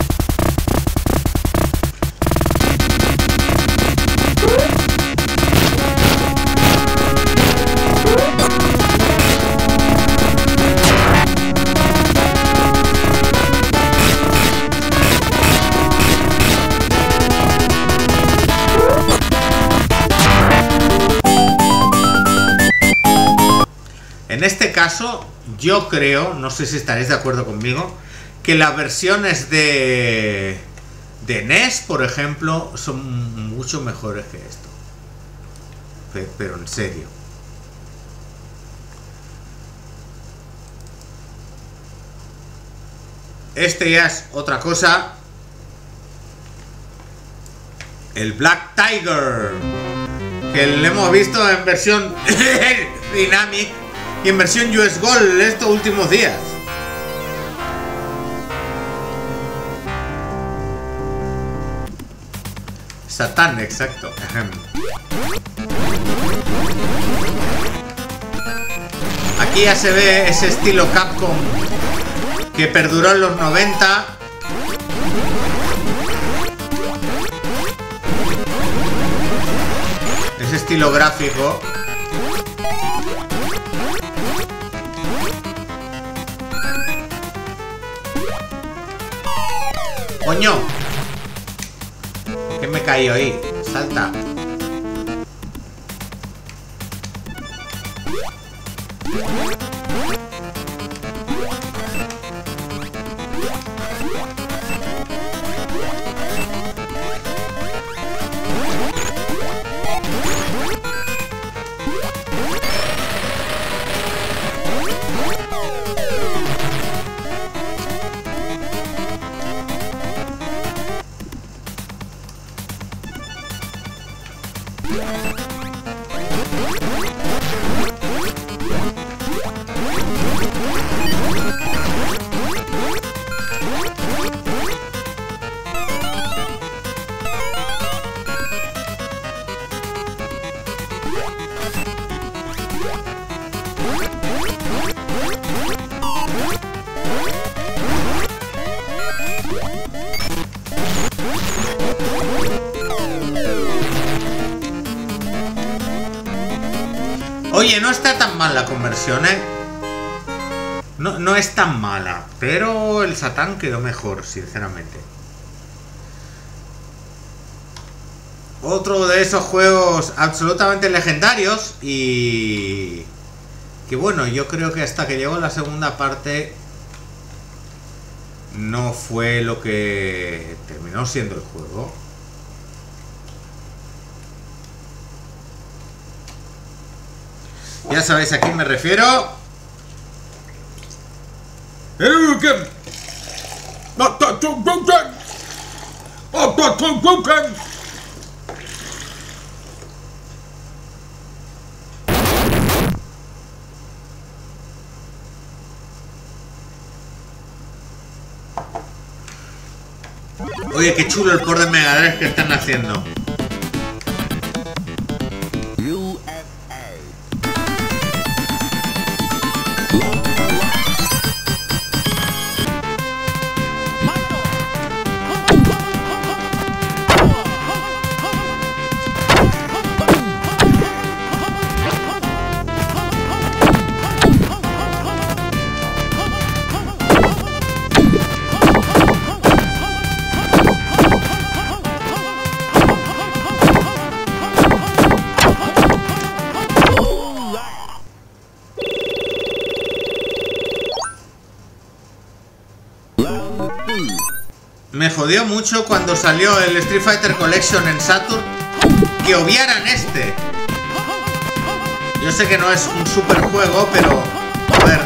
En este caso, yo creo, no sé si estaréis de acuerdo conmigo, que las versiones de, de N E S, por ejemplo, son mucho mejores que esto. Pero en serio. Este ya es otra cosa. El Black Tiger, que lo hemos visto en versión Dynamic y en versión U S Gold estos últimos días. Satán, exacto. Aquí ya se ve ese estilo Capcom que perduró en los noventa. Ese estilo gráfico. ¡Coño! ¿Qué me cayó ahí? Salta. Oye, no está tan mal la conversión, ¿eh? No, no es tan mala, pero el Satán quedó mejor, sinceramente. Otro de esos juegos absolutamente legendarios y... que bueno, yo creo que hasta que llegó la segunda parte no fue lo que terminó siendo el juego. Ya sabéis a quién me refiero. Oye, qué chulo el port de Mega Drive que están haciendo. Me jodió mucho cuando salió el Street Fighter Collection en Saturn que obviaran este. Yo sé que no es un super juego, pero a ver.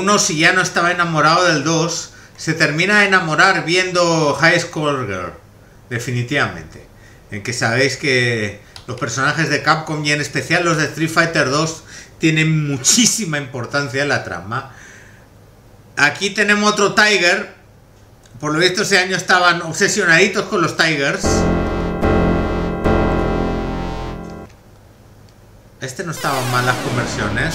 uno, si ya no estaba enamorado del dos, se termina de enamorar viendo High School Girl, definitivamente. En que sabéis que los personajes de Capcom y en especial los de Street Fighter dos tienen muchísima importancia en la trama. Aquí tenemos otro Tiger. Por lo visto ese año estaban obsesionaditos con los Tigers. Este no estaba mal las conversiones.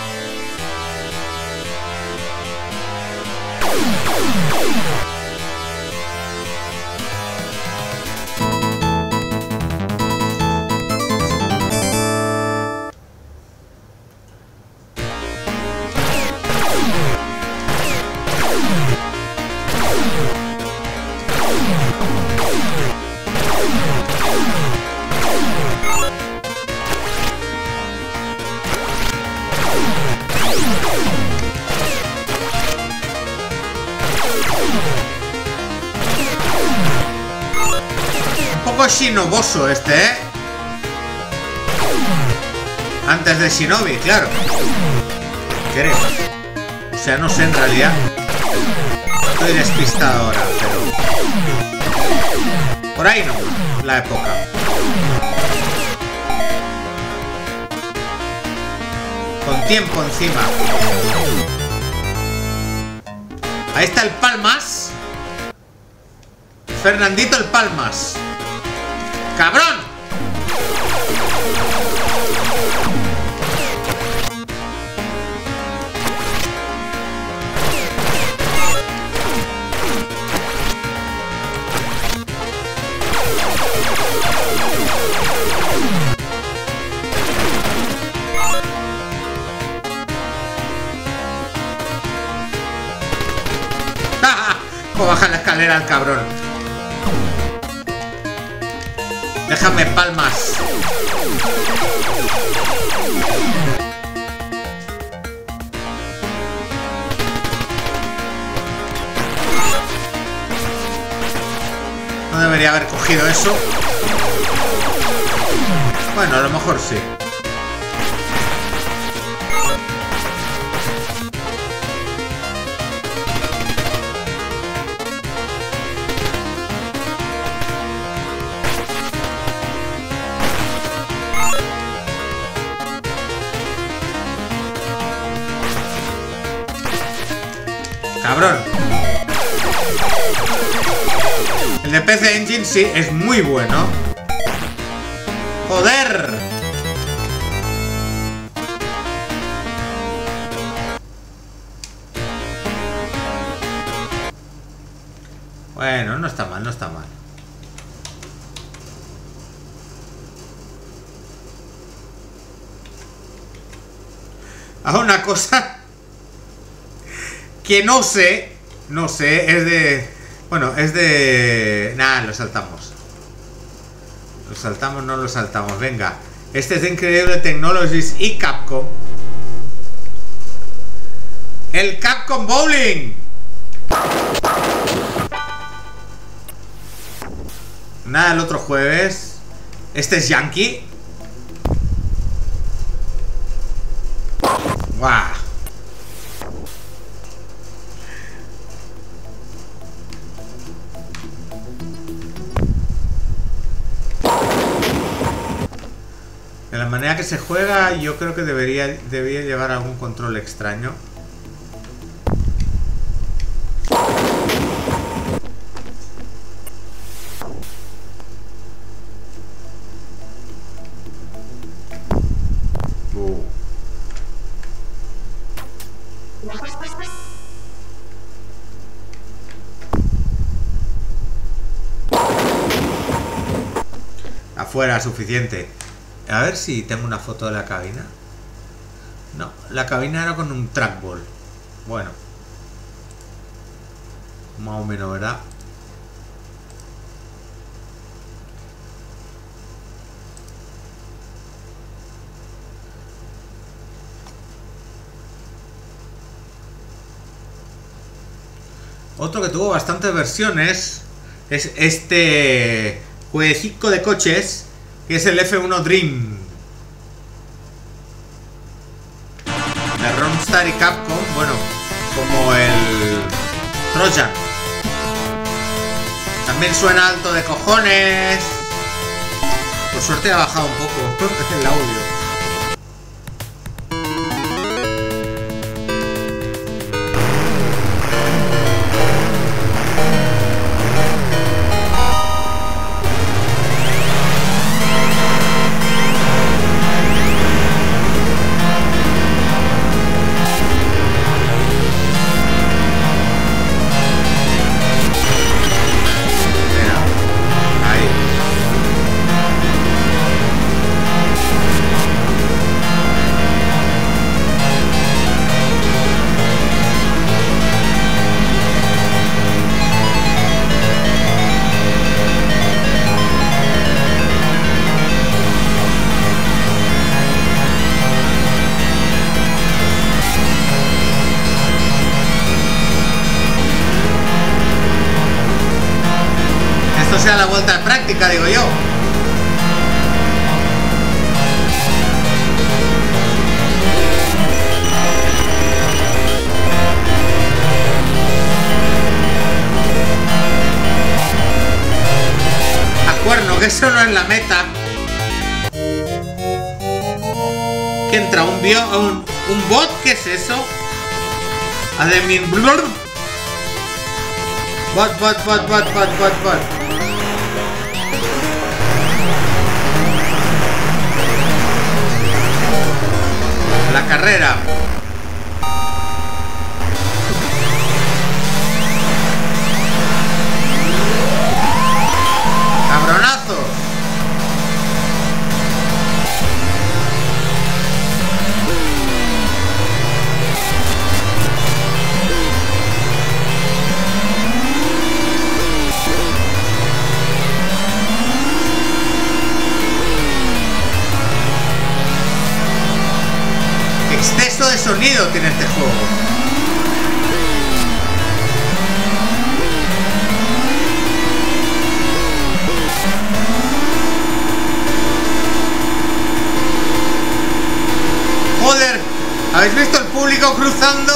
Shinoboso este, ¿eh? Antes de Shinobi, claro. Creo. O sea, no sé en realidad. Estoy despistado ahora, pero... Por ahí no, la época. Con tiempo encima. Ahí está el Palmas. Fernandito el Palmas. ¡Cabrón! Pues baja la escalera al cabrón. Déjame palmas. No debería haber cogido eso. Bueno, a lo mejor sí. Cabrón. El de P C Engine sí es muy bueno. ¡Joder! Bueno, no está mal, no está mal. A una cosa que no sé, no sé, es de... Bueno, es de... Nada, lo saltamos. Lo saltamos, no lo saltamos, venga. Este es de Incredible Technologies y Capcom. El Capcom Bowling. Nada, el otro jueves. Este es Yankee. ¡Guau! De la manera que se juega, yo creo que debería, debería llevar algún control extraño. Uh. Afuera, suficiente. A ver si tengo una foto de la cabina. No, la cabina era con un trackball. Bueno. Más o menos, ¿verdad? Otro que tuvo bastantes versiones es este jueguecito de coches, que es el F uno Dream de Rockstar y Capcom. Bueno, Trojan. También suena alto de cojones. Por suerte ha bajado un poco el audio. Sea la vuelta de práctica, digo yo. A cuerno, que eso no es la meta. ¿Qué entra? ¿Un bio? ¿Un, un bot? ¿Qué es eso? Admin. Bot, bot, bot, bot, bot, bot, bot. La carrera. Cabronazos. Exceso de sonido tiene este juego. Joder, ¿habéis visto el público cruzando?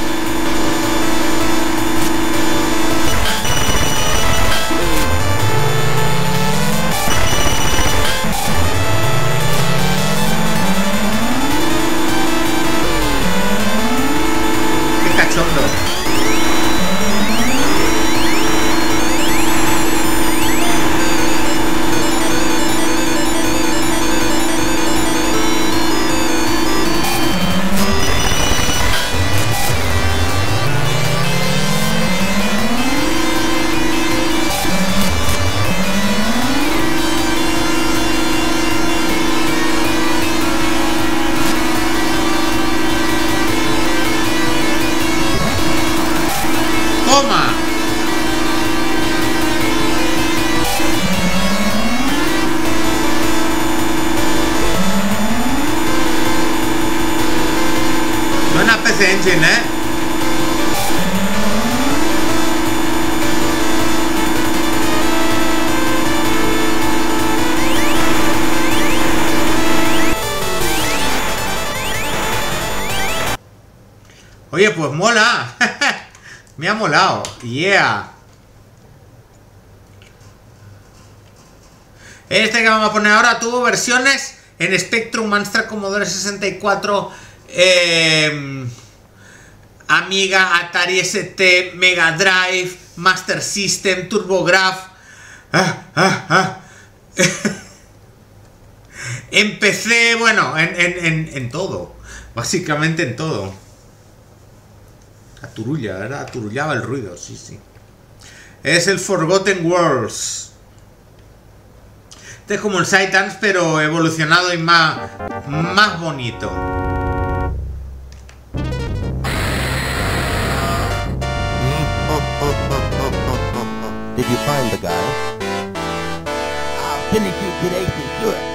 ¡Toma! Suena P C Engine, ¿eh? Oye, pues mola. Me ha molado. Yeah. Este que vamos a poner ahora tuvo versiones en Spectrum, Amstrad, Commodore sesenta y cuatro, eh, Amiga, Atari S T, Mega Drive, Master System, TurboGrafx. Ah, ah, ah. En P C, bueno, en, en, en, en todo. Básicamente en todo. Aturulla, ¿verdad? Aturullaba el ruido, sí, sí. Es el Forgotten Worlds. Este es como el Saitans, pero evolucionado y más, más bonito. Did you find the guy? I'll finish you today for sure.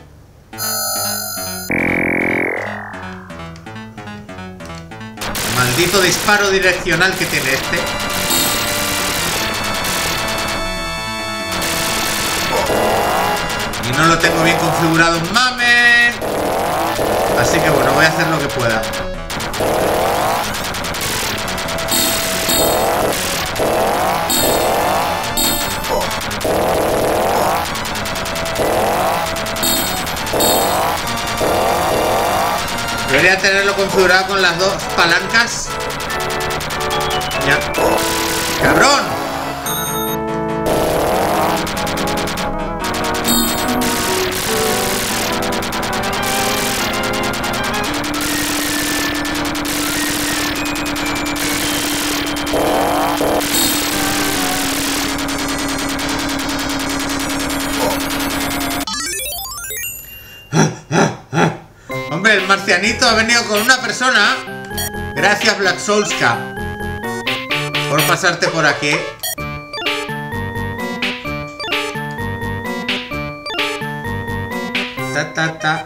Maldito disparo direccional que tiene este. Y no lo tengo bien configurado, mame. Así que bueno, voy a hacer lo que pueda. Debería tenerlo configurado con las dos palancas. Ya. ¡Cabrón! Hombre, el marcianito ha venido con una persona. Gracias, Black Soulska, por pasarte por aquí. Ta, ta, ta.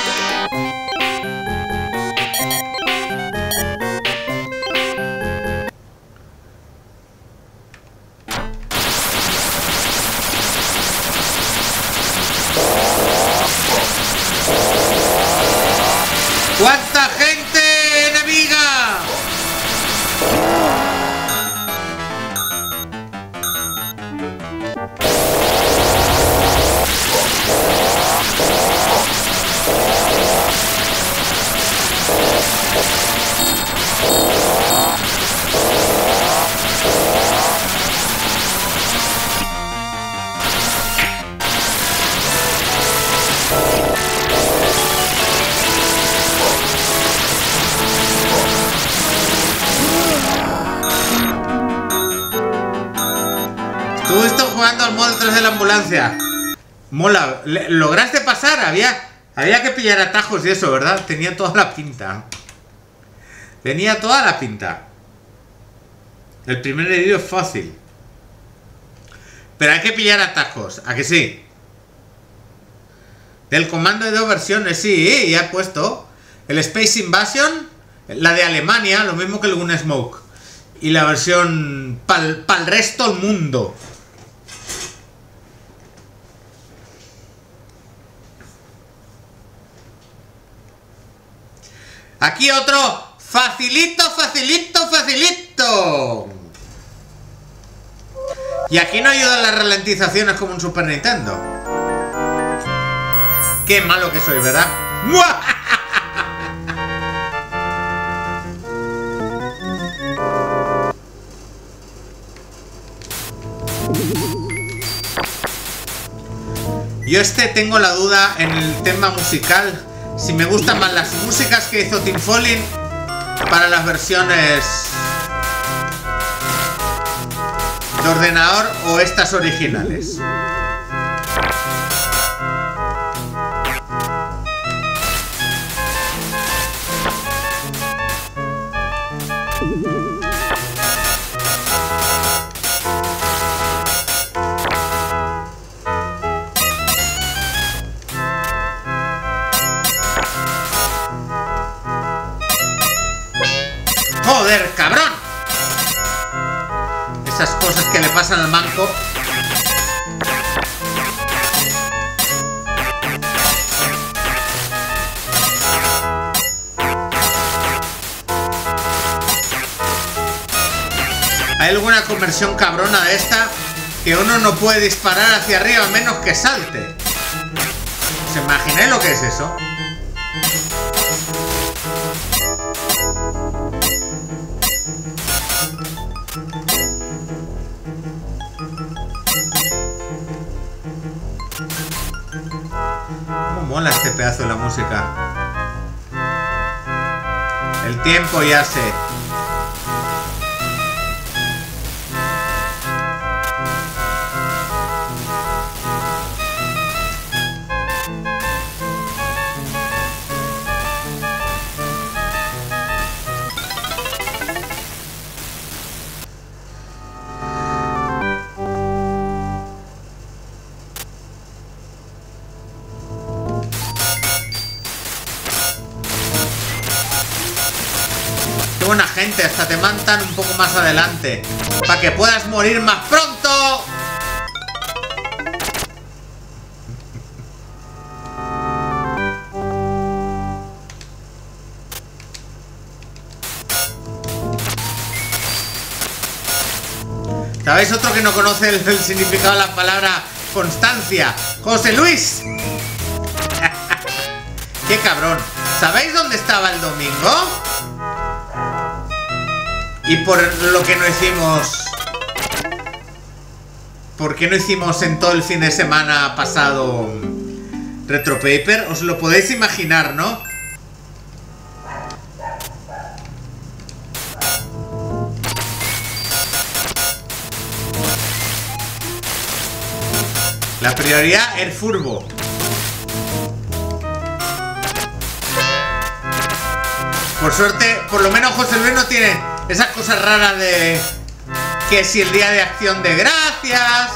¡Cuánta gente enemiga! Tú estás jugando al modo tres de la ambulancia. Mola. Le- ¿Lograste pasar? Había, había que pillar atajos y eso, ¿verdad? Tenía toda la pinta. Tenía toda la pinta. El primer herido es fácil. Pero hay que pillar atajos. ¿A que sí? Del comando de dos versiones, sí, ya he puesto. El Space Invasion, la de Alemania, lo mismo que el Gunsmoke. Y la versión para pa el resto del mundo. Aquí otro facilito, facilito, facilito. Y aquí no ayudan las ralentizaciones como un Super Nintendo. Qué malo que soy, ¿verdad? Yo este tengo la duda en el tema musical. Si me gustan más las músicas que hizo Tim Follin para las versiones de ordenador o estas originales. ¡Joder, cabrón! Esas cosas que le pasan al manco. ¿Hay alguna conversión cabrona de esta? Que uno no puede disparar hacia arriba a menos que salte. ¿Os imagináis lo que es eso? Cómo mola este pedazo de la música. El tiempo ya sé. Buena gente, hasta te mandan un poco más adelante para que puedas morir más pronto. ¿Sabéis otro que no conoce el, el significado de la palabra constancia? ¡José Luis! ¡Qué cabrón! ¿Sabéis dónde estaba el domingo? Y por lo que no hicimos... ¿Por qué no hicimos en todo el fin de semana pasado Retro Paper? Os lo podéis imaginar, ¿no? La prioridad es furbo. Por suerte, por lo menos José Luis no tiene esas cosas raras de... que si el día de acción de gracias...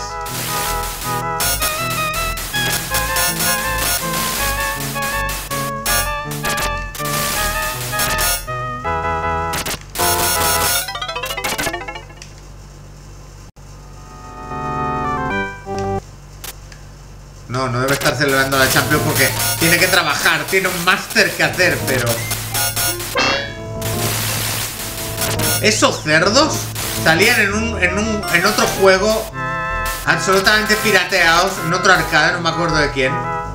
No, no debe estar celebrando la Champions porque tiene que trabajar, tiene un máster que hacer, pero... Esos cerdos salían en un, en un, en otro juego absolutamente pirateados, en otro arcade, no me acuerdo de quién.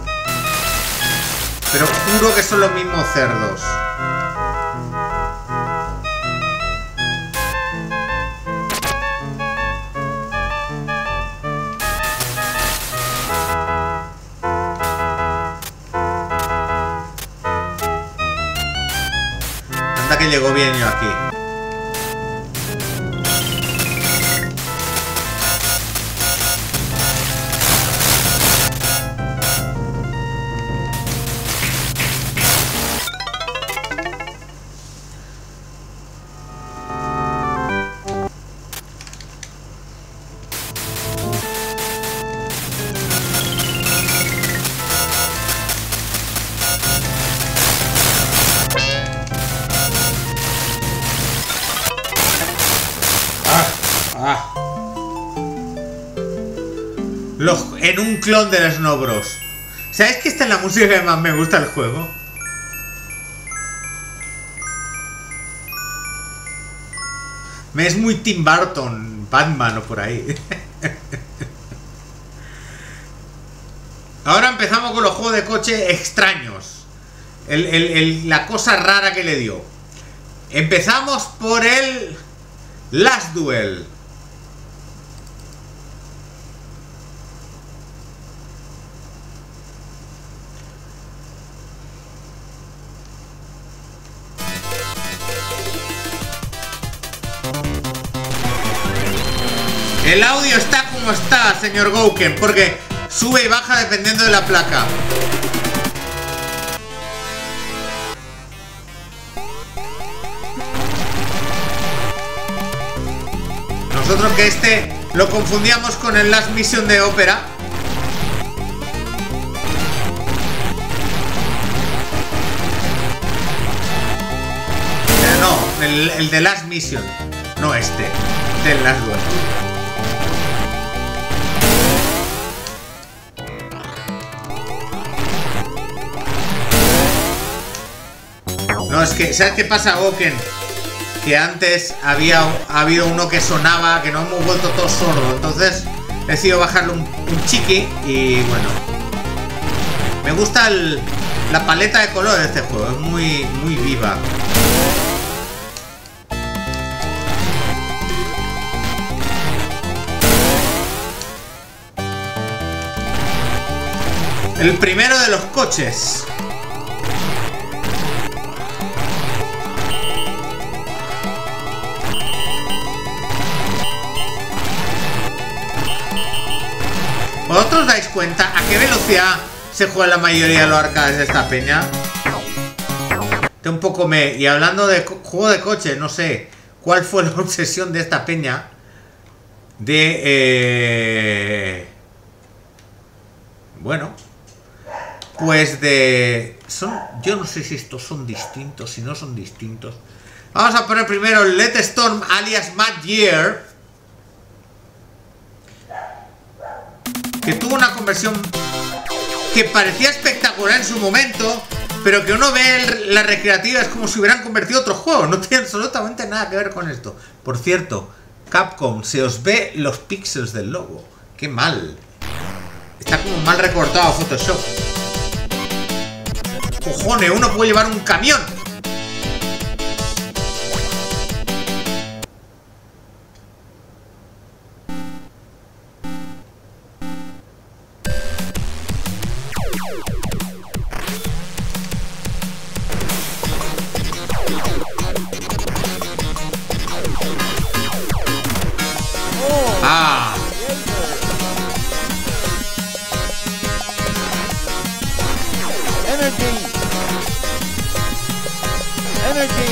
Pero juro que son los mismos cerdos. Anda que llegó bien yo aquí. Los, en un clon del Snow Bros. ¿Sabes que esta es la música que más me gusta del juego? Me es muy Tim Burton, Batman o por ahí. Ahora empezamos con los juegos de coche extraños. El, el, el, la cosa rara que le dio. Empezamos por el Last Duel. El audio está como está, señor Gouken, porque sube y baja dependiendo de la placa. Nosotros que este lo confundíamos con el Last Mission de Opera. Pero no, el, el de Last Mission, no este, del Last Duel. No, es que, ¿sabes qué pasa, Gouken? Que antes había ha habido uno que sonaba, que nos hemos vuelto todos sordos. Entonces he decidido bajarle un, un chiqui y bueno. Me gusta el, la paleta de colores de este juego, es muy, muy viva. El primero de los coches. ¿Vosotros os dais cuenta a qué velocidad se juega la mayoría de los arcades de esta peña? Te un poco me... Y hablando de juego de coche, no sé cuál fue la obsesión de esta peña de... Eh... Bueno, pues de... Son... Yo no sé si estos son distintos, si no son distintos. Vamos a poner primero el Let Storm alias Mad Year, que tuvo una conversión que parecía espectacular en su momento, pero que uno ve el, la recreativa, es como si hubieran convertido otro juego. No tiene absolutamente nada que ver con esto. Por cierto, Capcom, se os ve los píxeles del logo. Qué mal. Está como mal recortado Photoshop. Cojones, uno puede llevar un camión. Ah. Energy. Energy.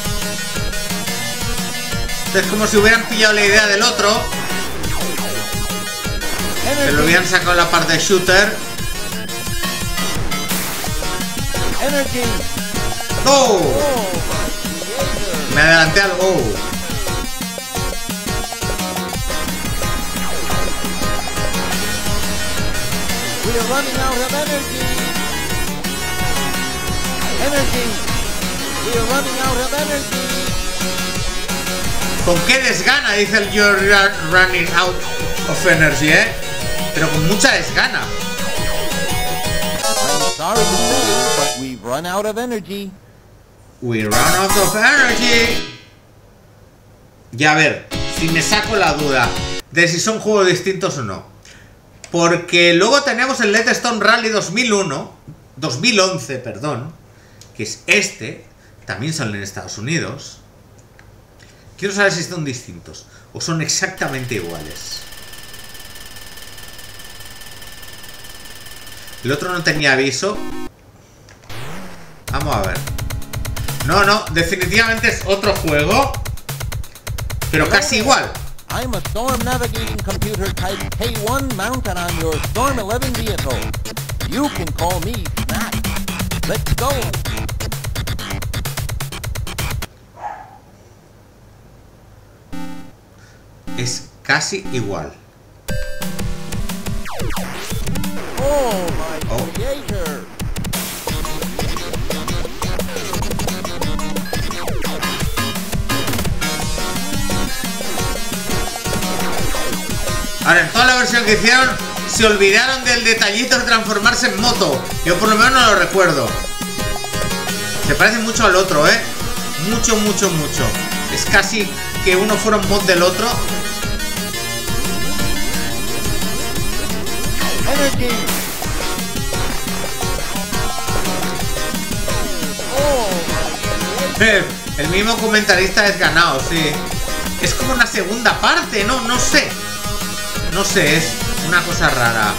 Es como si hubieran pillado la idea del otro, que lo hubieran sacado la parte de shooter. Energy. ¡No! Oh, Me adelanté al go. we are running out of energy. Energy. We are running out of energy. ¿Con qué desgana? Dice el You're running out of energy, ¿eh? Pero con mucha desgana. I'm sorry to say, but we've run out of energy. We run out of energy. Y a ver, si me saco la duda de si son juegos distintos o no. Porque luego tenemos el Let's Stone Rally dos mil uno, dos mil once, perdón, que es este, también sale en Estados Unidos. Quiero saber si son distintos o son exactamente iguales. El otro no tenía aviso. Vamos a ver. No, no, definitivamente es otro juego, pero casi igual. I'm a Storm Navigating Computer Type K one mounted on your Storm eleven vehicle. You can call me Snack. Let's go. Es casi igual. Oh, my Oh. creator. Ahora, en toda la versión que hicieron, se olvidaron del detallito de transformarse en moto. Yo por lo menos no lo recuerdo. Se parece mucho al otro, ¿eh? Mucho, mucho, mucho. Es casi que uno fuera un mod del otro. Energy. Oh, my creator. El mismo comentarista es ganado, sí. Es como una segunda parte, ¿no? No sé. No sé, es una cosa rara.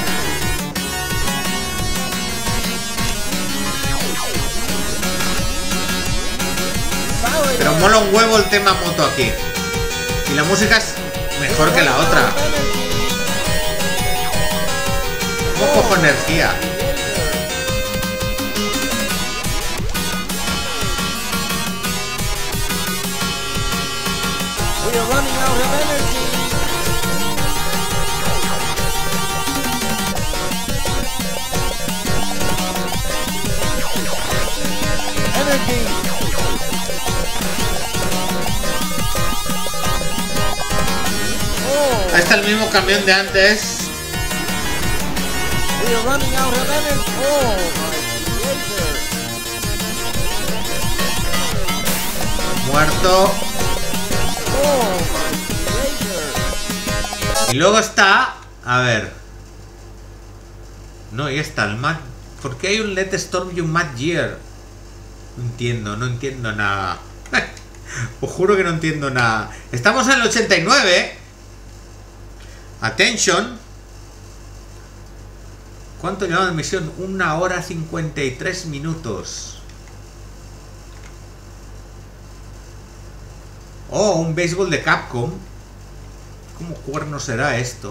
Pero mola un huevo el tema moto aquí. Y la música es mejor que la otra. ¿Cómo cojo energía? We are running out of energy. Energy. Oh, Ahí está el mismo camión de antes. we are running out of energy. Oh, my creator. Muerto. Oh, my creator. Y luego está... A ver. No, ahí está el Mad... ¿Por qué hay un Let Storm y un Mad Year? No entiendo, no entiendo nada. Os juro que no entiendo nada. Estamos en el ochenta y nueve. Attention. ¿Cuánto llevamos de misión? Una hora cincuenta y tres minutos. Oh, un béisbol de Capcom. ¿Cómo cuerno será esto?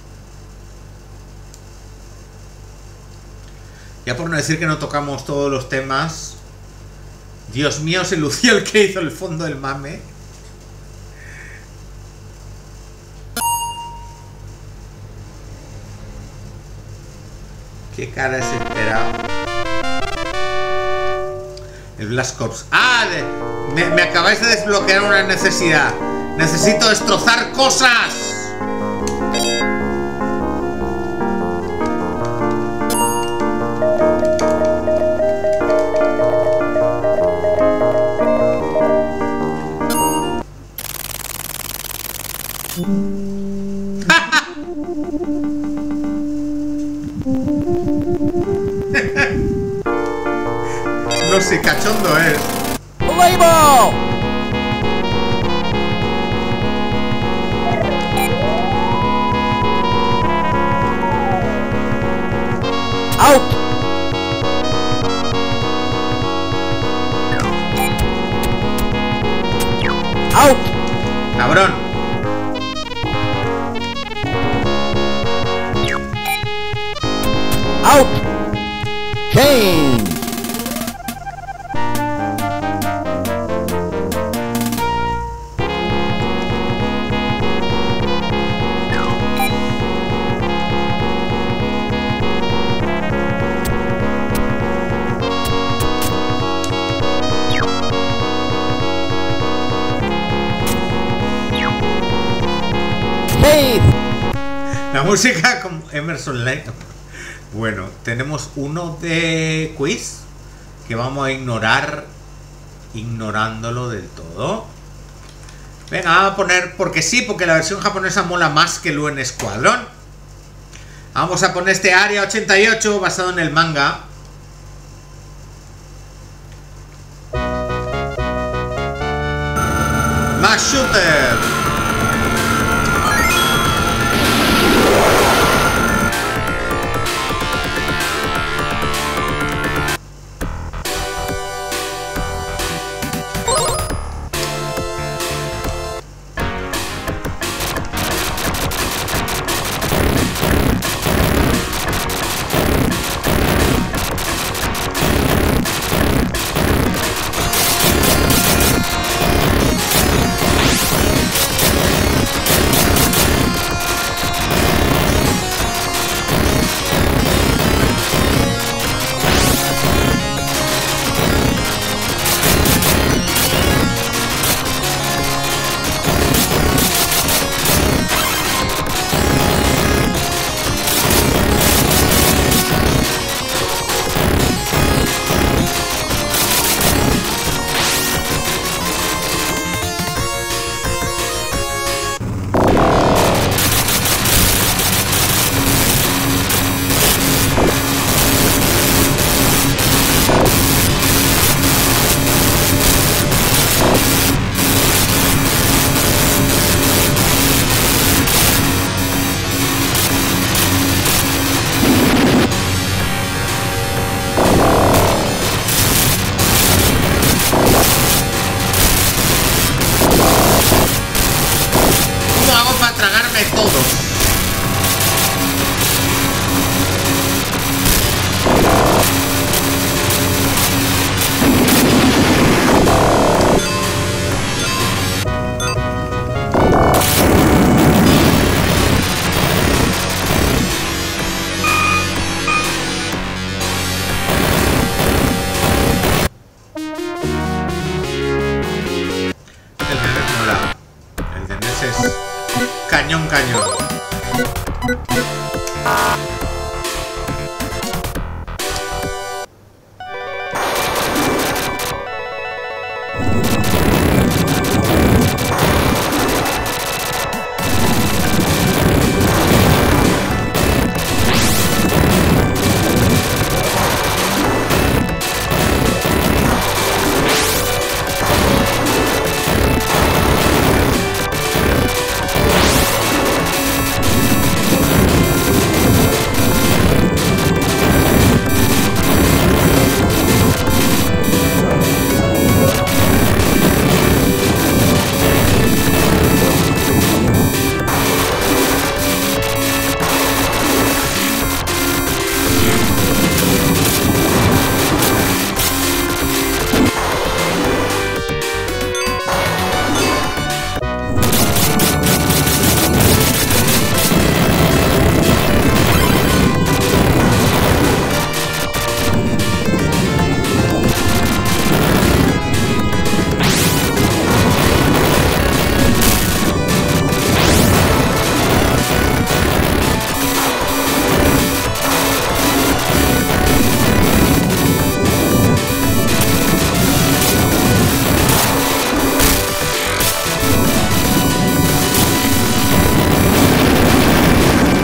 Ya por no decir que no tocamos todos los temas. Dios mío, se lució el que hizo el fondo del mame. Qué cara desesperada. El Blast Corps. ¡Ah! De, me, me acabáis de desbloquear una necesidad. Necesito destrozar cosas. no sé, cachondo es. Play ball! Out! Out! Cabrón. Out! Change! Faith! La música como Emerson Lake. Bueno, tenemos uno de quiz que vamos a ignorar, ignorándolo del todo. Venga, vamos a poner, porque sí, porque la versión japonesa mola más que el U N Squadron. Vamos a poner este Área ochenta y ocho basado en el manga. Max Shooter. Cañón, cañón.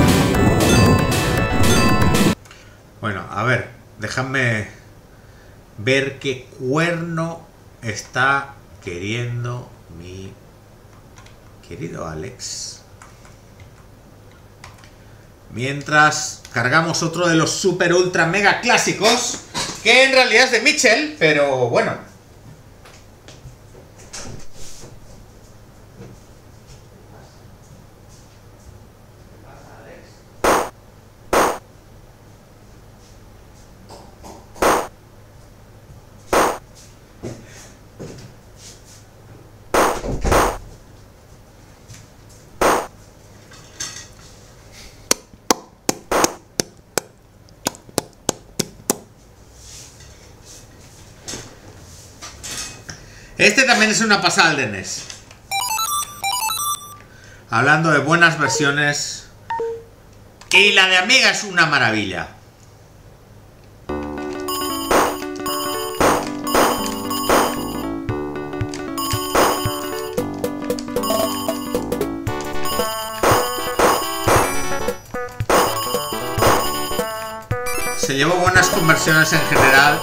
Déjame ver qué cuerno está queriendo mi querido Alex. Mientras cargamos otro de los super ultra mega clásicos, que en realidad es de Mitchell, pero bueno. Este también es una pasada de N E S. Hablando de buenas versiones. Y la de Amiga es una maravilla. Se llevó buenas conversiones en general.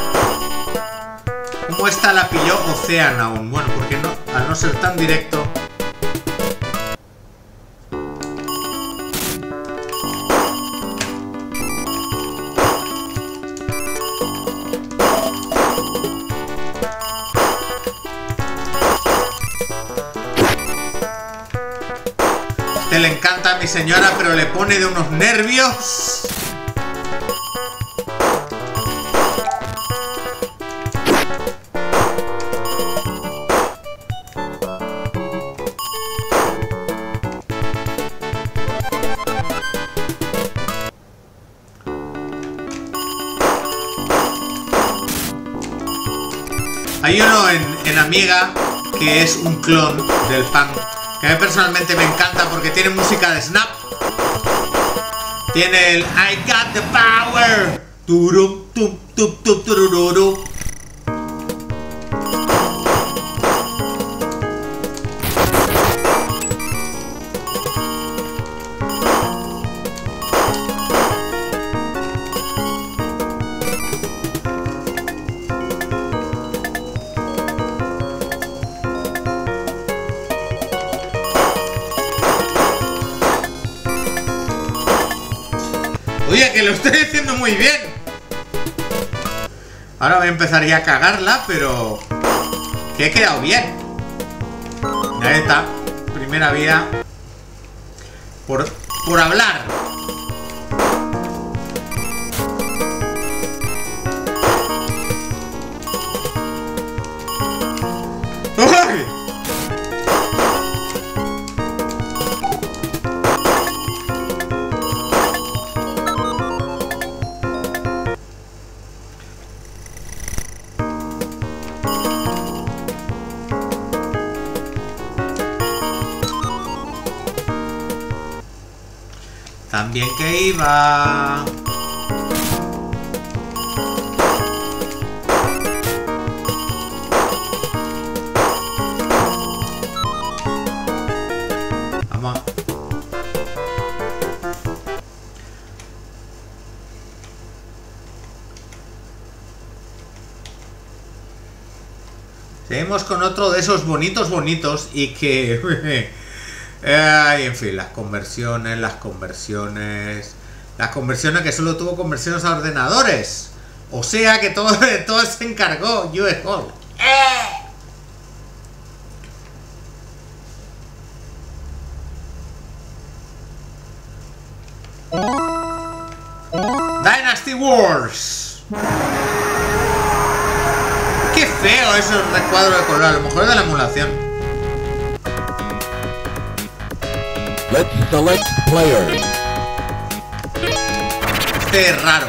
Como esta la pilló Oceanaun. Bueno, porque no, al no ser tan directo. Este le encanta a mi señora, pero le pone de unos nervios. Hay uno en, en Amiga que es un clon del punk, que a mí personalmente me encanta porque tiene música de Snap. Tiene el I got the power. Turum, tum, tum, tum, turururu. Oye, que lo estoy haciendo muy bien. Ahora voy a empezar ya a cagarla, pero que he quedado bien. Ahí está. Primera vía. Por, por hablar. ¡Uy! También que iba. Vamos. Seguimos con otro de esos bonitos bonitos y que ay, en fin, las conversiones, las conversiones, las conversiones que solo tuvo conversiones a ordenadores. O sea que todo, todo se encargó U S Hall. ¡Eh! Dynasty Wars. Qué feo ese recuadro de color, a lo mejor es de la emulación. Let's select player. Este es raro.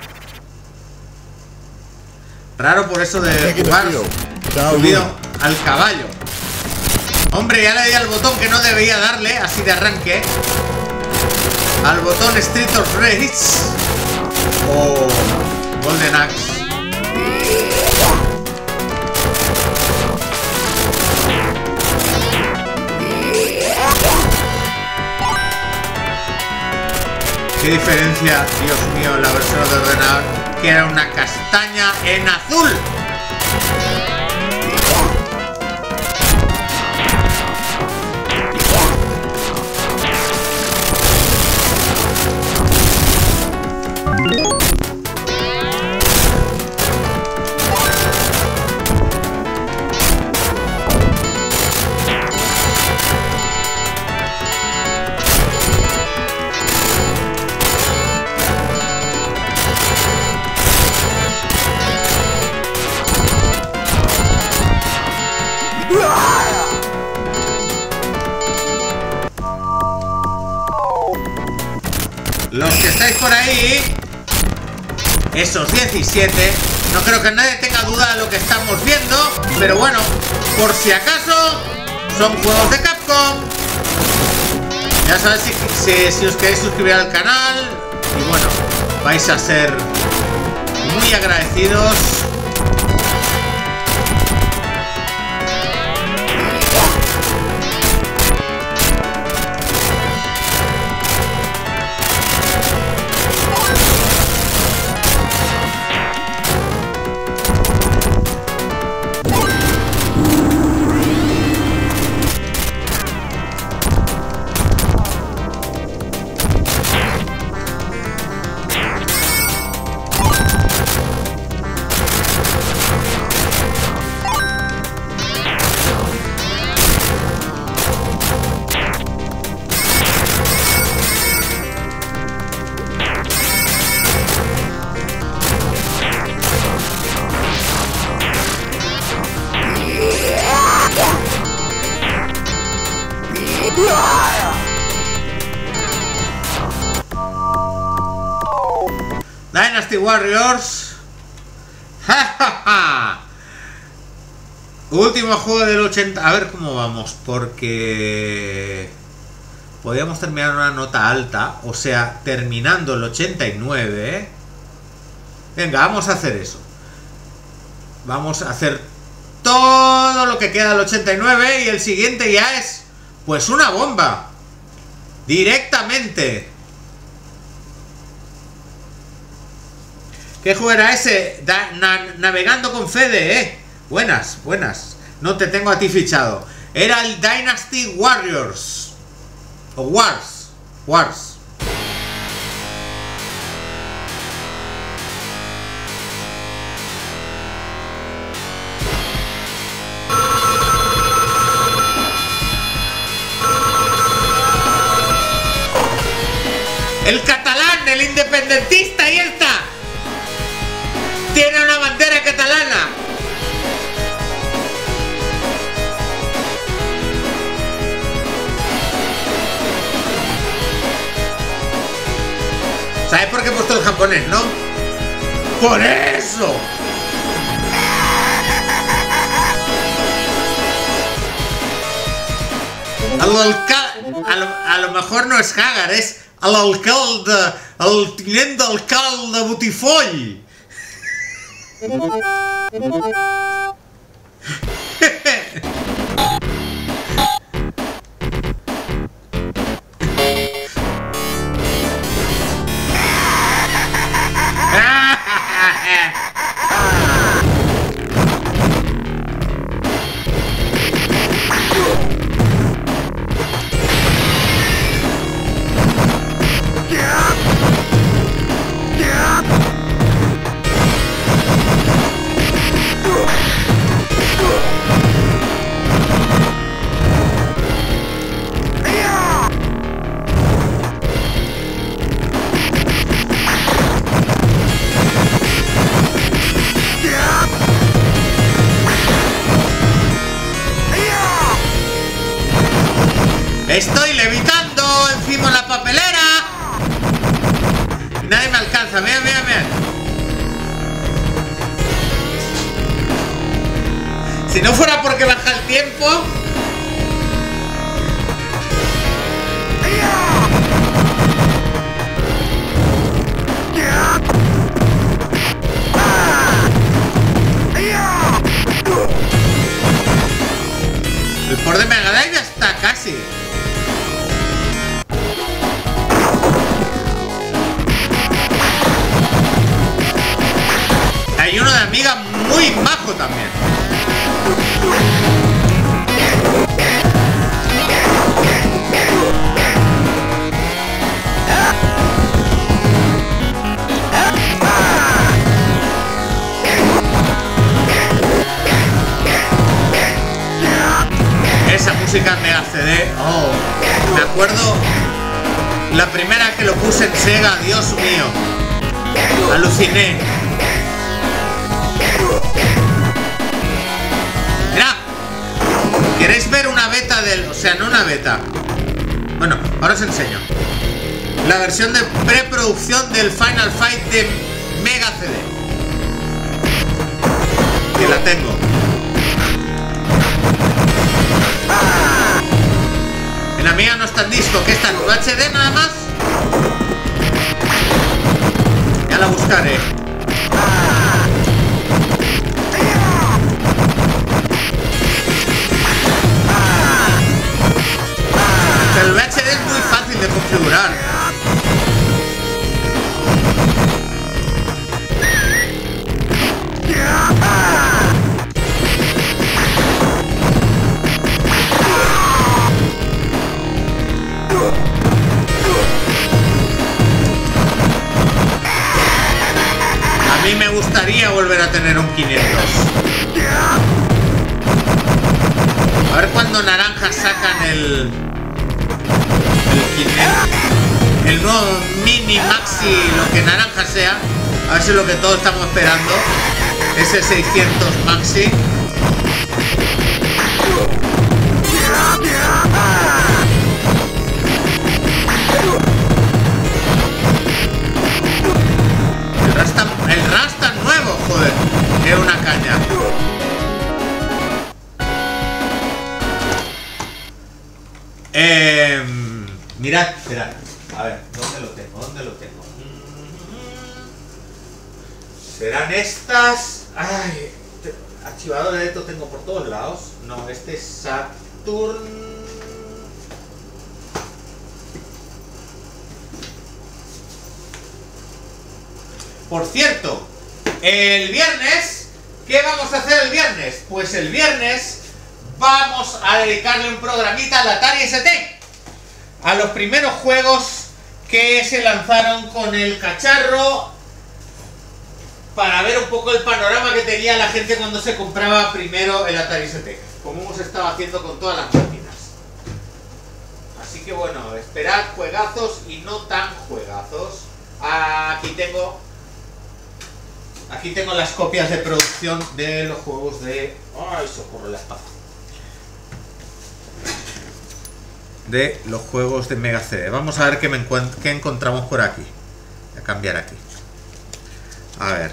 Raro por eso de jugar subido al caballo. Hombre, ya le di al botón que no debería darle, así de arranque. Al botón Street of Rage o Golden Axe. Qué diferencia, Dios mío, en la versión de ordenador. que era una castaña en azul. Los que estáis por ahí, esos diecisiete, no creo que nadie tenga duda de lo que estamos viendo, pero bueno, por si acaso, son juegos de Capcom. Ya sabéis si, si, si os queréis suscribir al canal, y bueno, vais a ser muy agradecidos. Dynasty Warriors. ¡Ja, ja, ja! Último juego del ochenta. A ver cómo vamos, porque podríamos terminar una nota alta, o sea, terminando el ochenta y nueve, ¿eh? Venga, vamos a hacer eso. Vamos a hacer todo lo que queda del ochenta y nueve y el siguiente ya es, pues, una bomba. Directamente. ¿Qué juego era ese? Da, na, navegando con Fede, ¿eh? Buenas, buenas. No te tengo a ti fichado. Era el Dynasty Warriors. O Wars. Wars. El catalán, el independentista, ahí está. Tiene una bandera catalana. ¿Sabes por qué he puesto el japonés, no? ¡Por eso! Al alcalde, a, lo, a lo mejor no es Hagar, es al alcalde, al teniente alcalde Butifoll. Estoy levitando encima de la papelera. Nadie me alcanza. Vean, vean, vean. Si no fuera porque baja el tiempo. El por de Mega Drive ya está casi. Amiga muy majo también. Esa música en Mega C D, oh, me acuerdo la primera que lo puse en Sega, Dios mío, aluciné. Mira, ¿queréis ver una beta del, o sea, no una beta? Bueno, ahora os enseño la versión de preproducción del Final Fight de Mega C D, que la tengo. En la mía no está en disco, que está en U H D nada más. Ya la buscaré. Pero el U H D es muy fácil de configurar. A mí me gustaría volver a tener un quinientos. A ver cuando Naranja sacan el... el quinientos. El nuevo Mini, Maxi, lo que Naranja sea. A ver si es lo que todos estamos esperando. Ese seiscientos Maxi. El Rasta, el Rasta nuevo, joder, que es una caña. Eh, mirad, mirad. A ver, ¿dónde lo tengo? ¿Dónde lo tengo? ¿Serán estas? Ay, archivador de esto tengo por todos lados. No, este es Saturn. Por cierto, el viernes, ¿qué vamos a hacer el viernes? Pues el viernes vamos a dedicarle un programita al Atari S T. A los primeros juegos que se lanzaron con el cacharro, para ver un poco el panorama que tenía la gente cuando se compraba primero el Atari S T, como hemos estado haciendo con todas las máquinas. Así que bueno, esperad juegazos y no tan juegazos. Aquí tengo aquí tengo las copias de producción de los juegos de... ¡Ay, socorro la espada! De los juegos de Mega C D. Vamos a ver qué, me qué encontramos por aquí. Voy a cambiar aquí. A ver.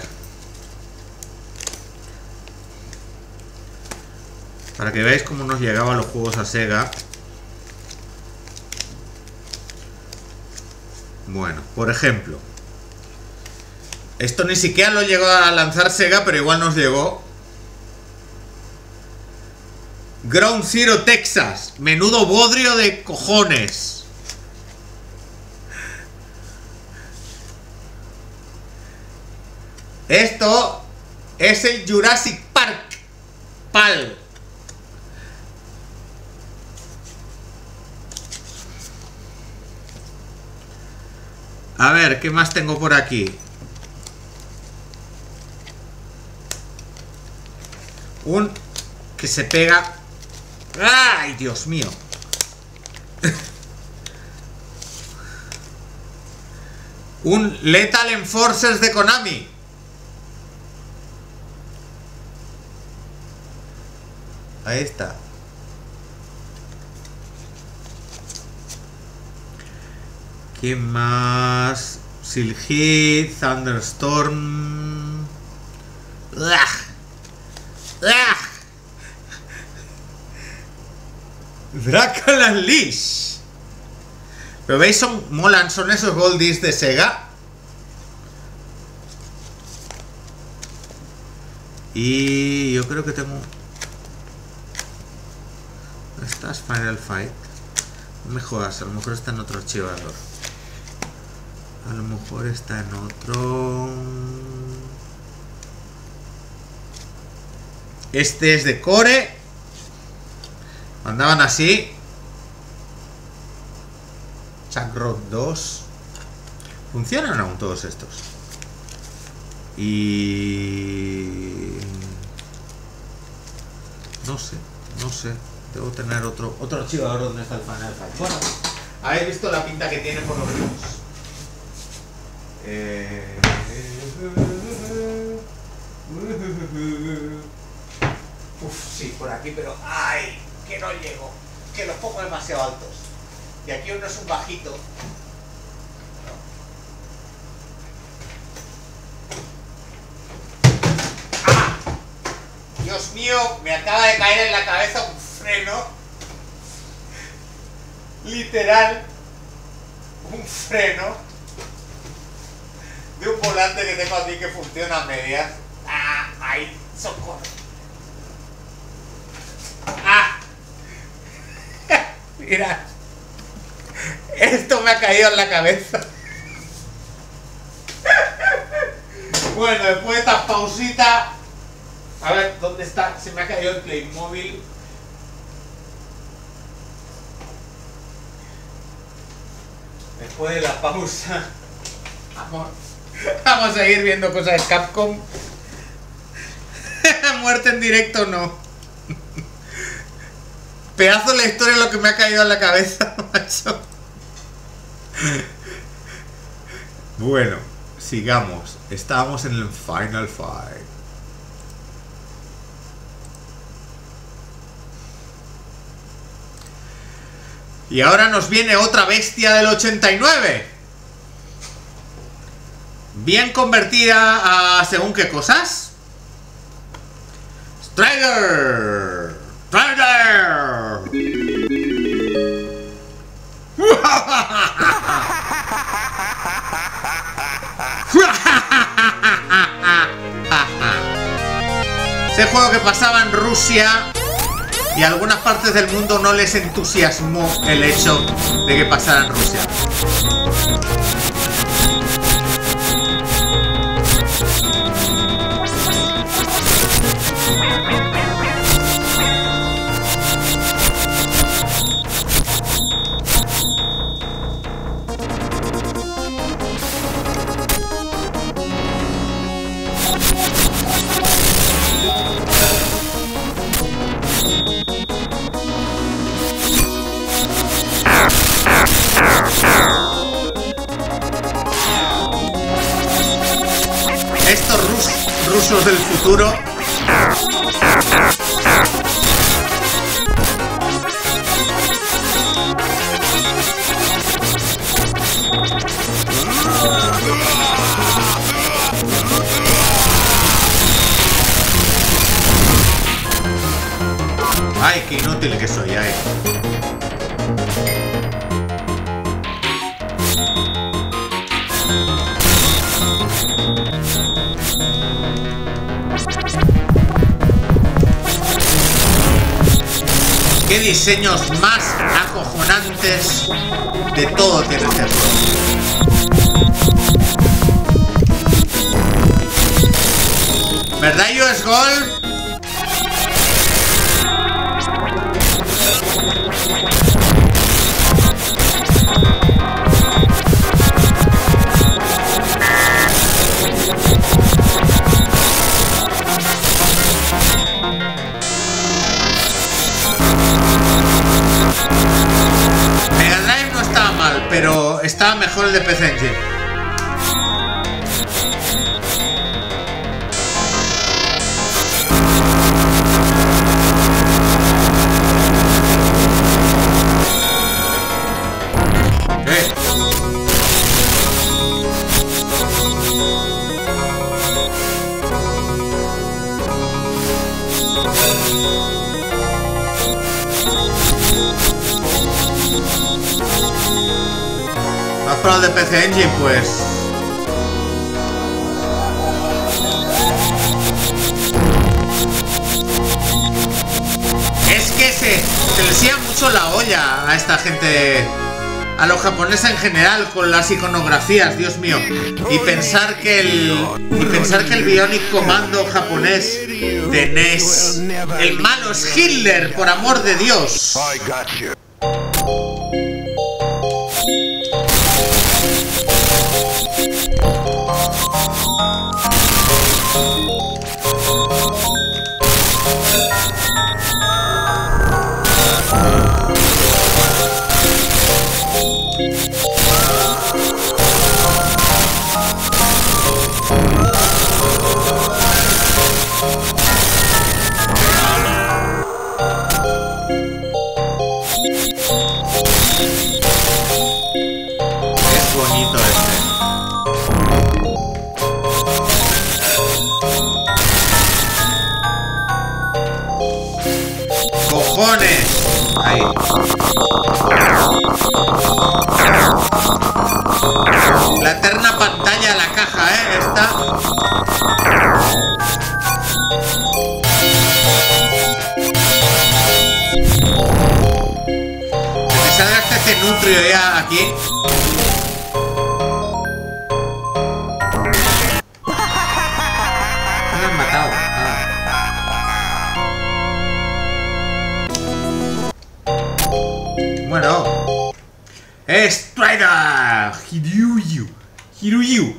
Para que veáis cómo nos llegaban los juegos a Sega. Bueno, por ejemplo, esto ni siquiera lo llegó a lanzar Sega, pero igual nos llegó. Ground Zero Texas. Menudo bodrio de cojones. Esto es el Jurassic Park PAL. A ver, ¿qué más tengo por aquí? Un que se pega. ¡Ay, Dios mío! Un Lethal Enforcers de Konami. Ahí está. ¿Qué más? Seal Hit, Thunderstorm. ¡Ugh! ¡Ugh! Dracula Leash. Pero veis, son molan, son esos goldies de Sega. Y yo creo que tengo... ¿Esta es Final Fight? No me jodas, a lo mejor está en otro archivador. A lo mejor está en otro... Este es de Core. Andaban así. Chuck dos. Funcionan aún todos estos. Y... no sé, no sé. Debo tener otro otro archivador donde está el Final Fight. Bueno, habéis visto la pinta que tiene por lo menos. Eh... Uf, sí, por aquí, pero ¡ay! Que no llego, que los pongo demasiado altos. Y aquí uno es un bajito. ¡Ah! Dios mío, me acaba de caer en la cabeza un freno. Literal. Un freno. De un volante que tengo aquí que funciona a medias. ¡Ah! ¡Ay! ¡Socorro! ¡Ah! Mira. Esto me ha caído en la cabeza. Bueno, después de esta pausita. A ver, ¿dónde está? Se me ha caído el Playmobil. Después de la pausa. Vamos, vamos a seguir viendo cosas de Capcom. Muerte en directo no. Pedazo de la historia lo que me ha caído en la cabeza, macho. Bueno, sigamos. Estábamos en el Final Fight. Y ahora nos viene otra bestia del ochenta y nueve. Bien convertida a según qué cosas. Strider. Strider. Ese juego que pasaba en Rusia y a algunas partes del mundo no les entusiasmó el hecho de que pasara en Rusia. Estos rus rusos del futuro. Ay, qué inútil que soy, ay. Qué diseños más acojonantes de todo tiene este juego. ¿Verdad, U S Gold? Mega Drive no estaba mal, pero estaba mejor el de P C Engine. ¿Has probado el de P C Engine? Pues... es que se, se les iba mucho la olla a esta gente a los japoneses en general con las iconografías, Dios mío. Y pensar que el y pensar que el Bionic Commando japonés de N E S, el malo es Hitler, por amor de Dios. Ahí. La eterna pantalla de la caja, ¿eh? Esta. Que te salga este cenutrio ya aquí. Me han matado. Ah. Bueno, Strider Hiryu Hiryu.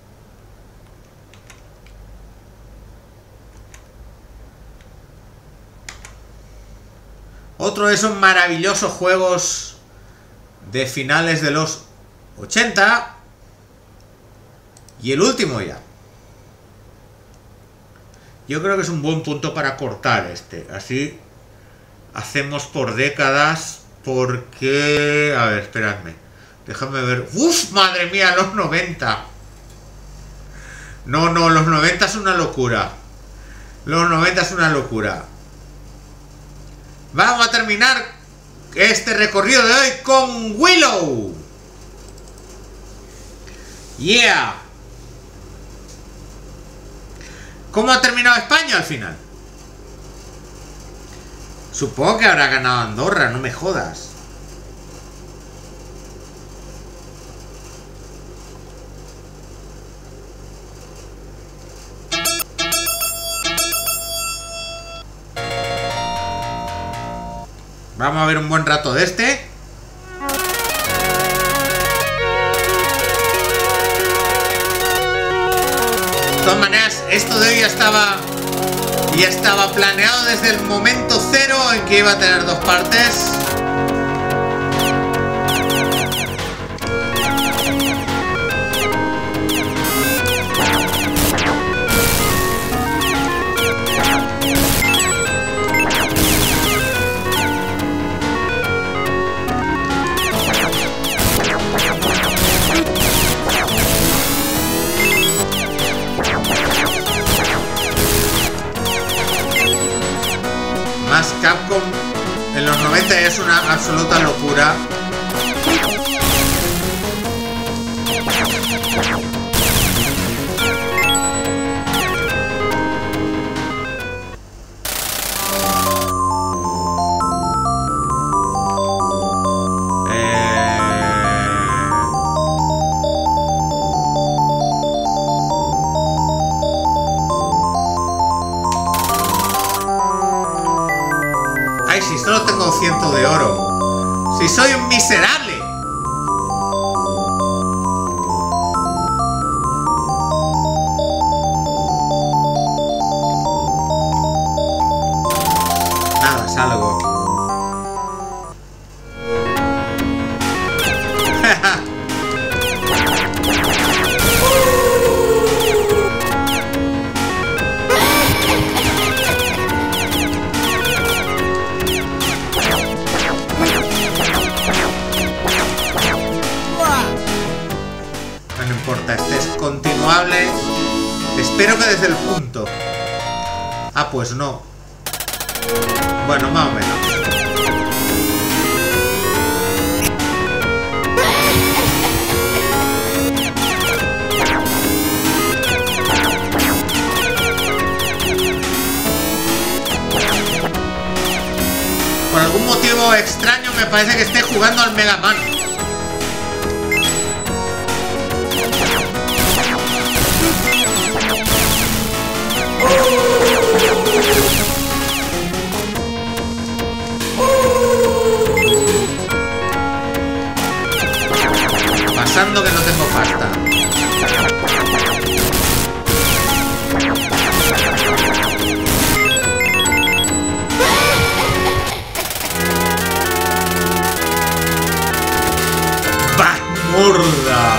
Otro de esos maravillosos juegos de finales de los ochenta. Y el último ya. Yo creo que es un buen punto para cortar este. Así hacemos por décadas. Porque... A ver, esperadme. Déjame ver... ¡Uf! ¡Madre mía! Los noventa. No, no, los noventa es una locura. Los noventa es una locura. Vamos a terminar este recorrido de hoy con Willow. Yeah. ¿Cómo ha terminado España al final? Supongo que habrá ganado Andorra, no me jodas. Vamos a ver un buen rato de este. De todas maneras, esto de hoy ya estaba... Ya estaba planeado desde el momento cero en que iba a tener dos partes. Capcom en los noventa es una absoluta locura. Solo tengo ciento de oro. Si soy un miserable. Nada, salgo. Espero que desde el punto. Ah, pues no. Bueno, más o menos. Por algún motivo extraño me parece que esté jugando al Mega Man. Pasando que no tengo pasta. ¡Bah, morda!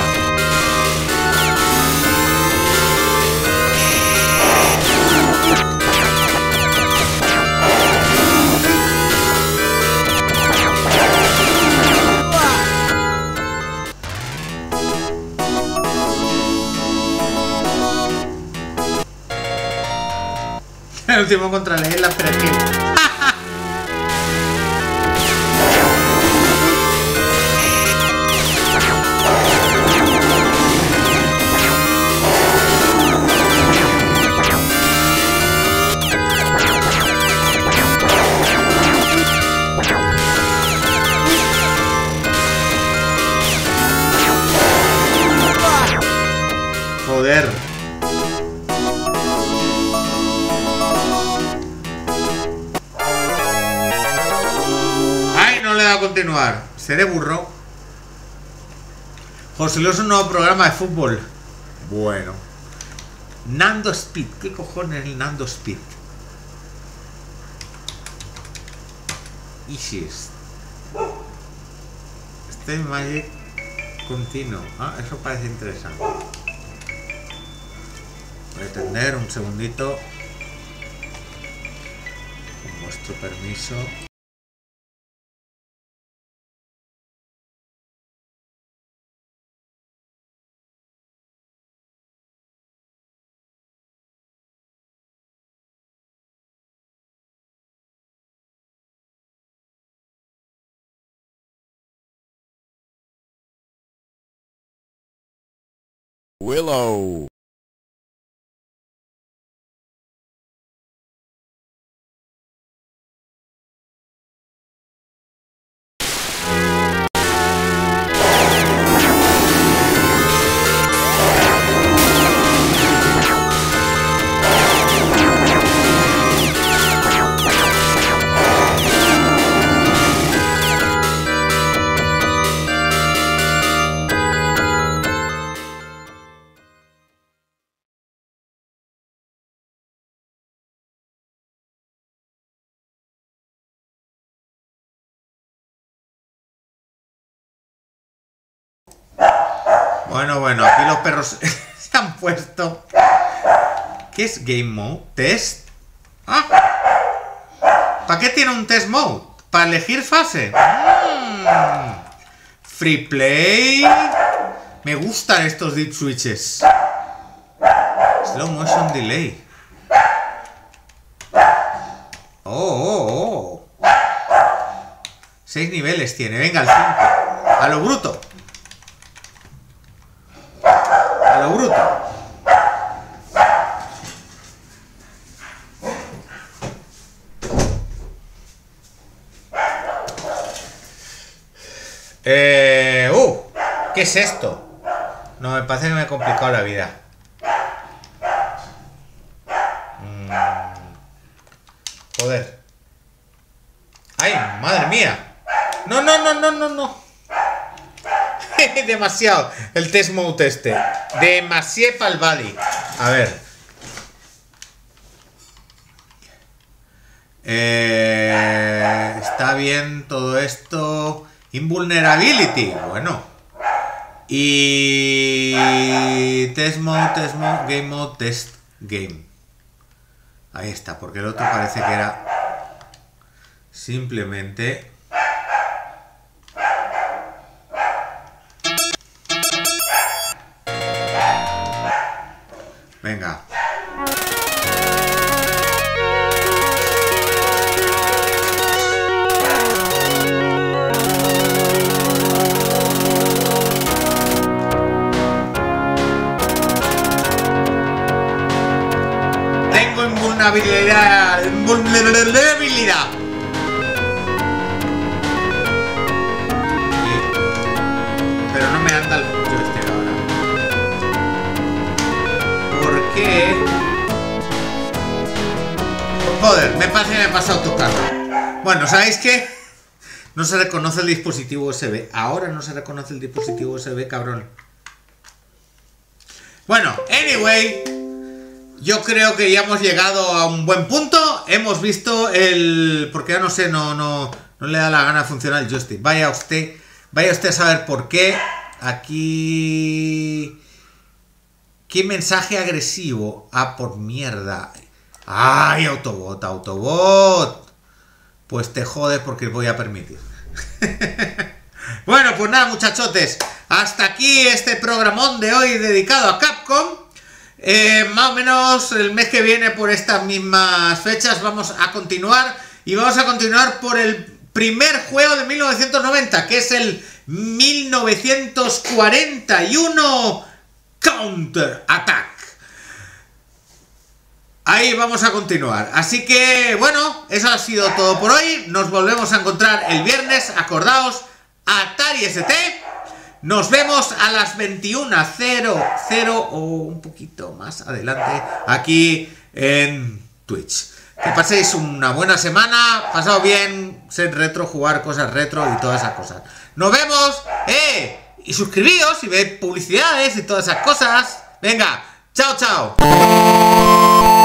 El último contra Leela, pero es que... Joder. A continuar, seré burro. José Luis, un nuevo programa de fútbol. Bueno, Nando Speed. ¿Qué cojones es el Nando Speed? Easiest. Este Magic continuo. Ah, eso parece interesante. Voy a atender un segundito. Con vuestro permiso. Willow. Bueno, bueno, aquí los perros se han puesto. ¿Qué es Game Mode? ¿Test? Ah, ¿para qué tiene un Test Mode? ¿Para elegir fase? Mm. Free Play. Me gustan estos deep switches. Slow Motion Delay. Oh, oh, oh. Seis niveles tiene. Venga, el cinco. A lo bruto. A lo bruto. Eh, uh, ¿qué es esto? No, me parece que me ha complicado la vida. Mm. Joder. ¡Ay, madre mía! No, no, no, no, no, no. Demasiado el test mode este. Demasiado para el body. A ver. Eh, está bien todo esto. Invulnerability. Bueno. Y test mode, test mode, game mode, test game. Ahí está, porque el otro parece que era simplemente... Venga. Tengo invulnerabilidad. Invulnerabilidad. Pero no me anda el joystick ahora. ¿Por qué? Joder, me parece que me he pasado tocando. Bueno, ¿sabéis qué? No se reconoce el dispositivo U S B. Ahora no se reconoce el dispositivo U S B, cabrón. Bueno, anyway, yo creo que ya hemos llegado a un buen punto. Hemos visto el... Porque ya no sé, no, no, no le da la gana funcionar el joystick. Vaya usted, vaya usted a saber por qué. Aquí... ¿Qué mensaje agresivo? Ah, por mierda. ¡Ay, Autobot, Autobot! Pues te jodes porque voy a permitir. Bueno, pues nada, muchachotes. Hasta aquí este programón de hoy dedicado a Capcom. Eh, más o menos el mes que viene, por estas mismas fechas, vamos a continuar. Y vamos a continuar por el primer juego de mil novecientos noventa, que es el mil novecientos cuarenta y uno Counter Attack. Ahí vamos a continuar. Así que, bueno, eso ha sido todo por hoy. Nos volvemos a encontrar el viernes. Acordaos, Atari S T. Nos vemos a las veintiuna cero cero o un poquito más adelante aquí en Twitch. Que paséis una buena semana. Pasado bien, ser retro, jugar cosas retro y todas esas cosas. Nos vemos. ¡Eh! Y suscribíos y ved publicidades y todas esas cosas. Venga, chao, chao.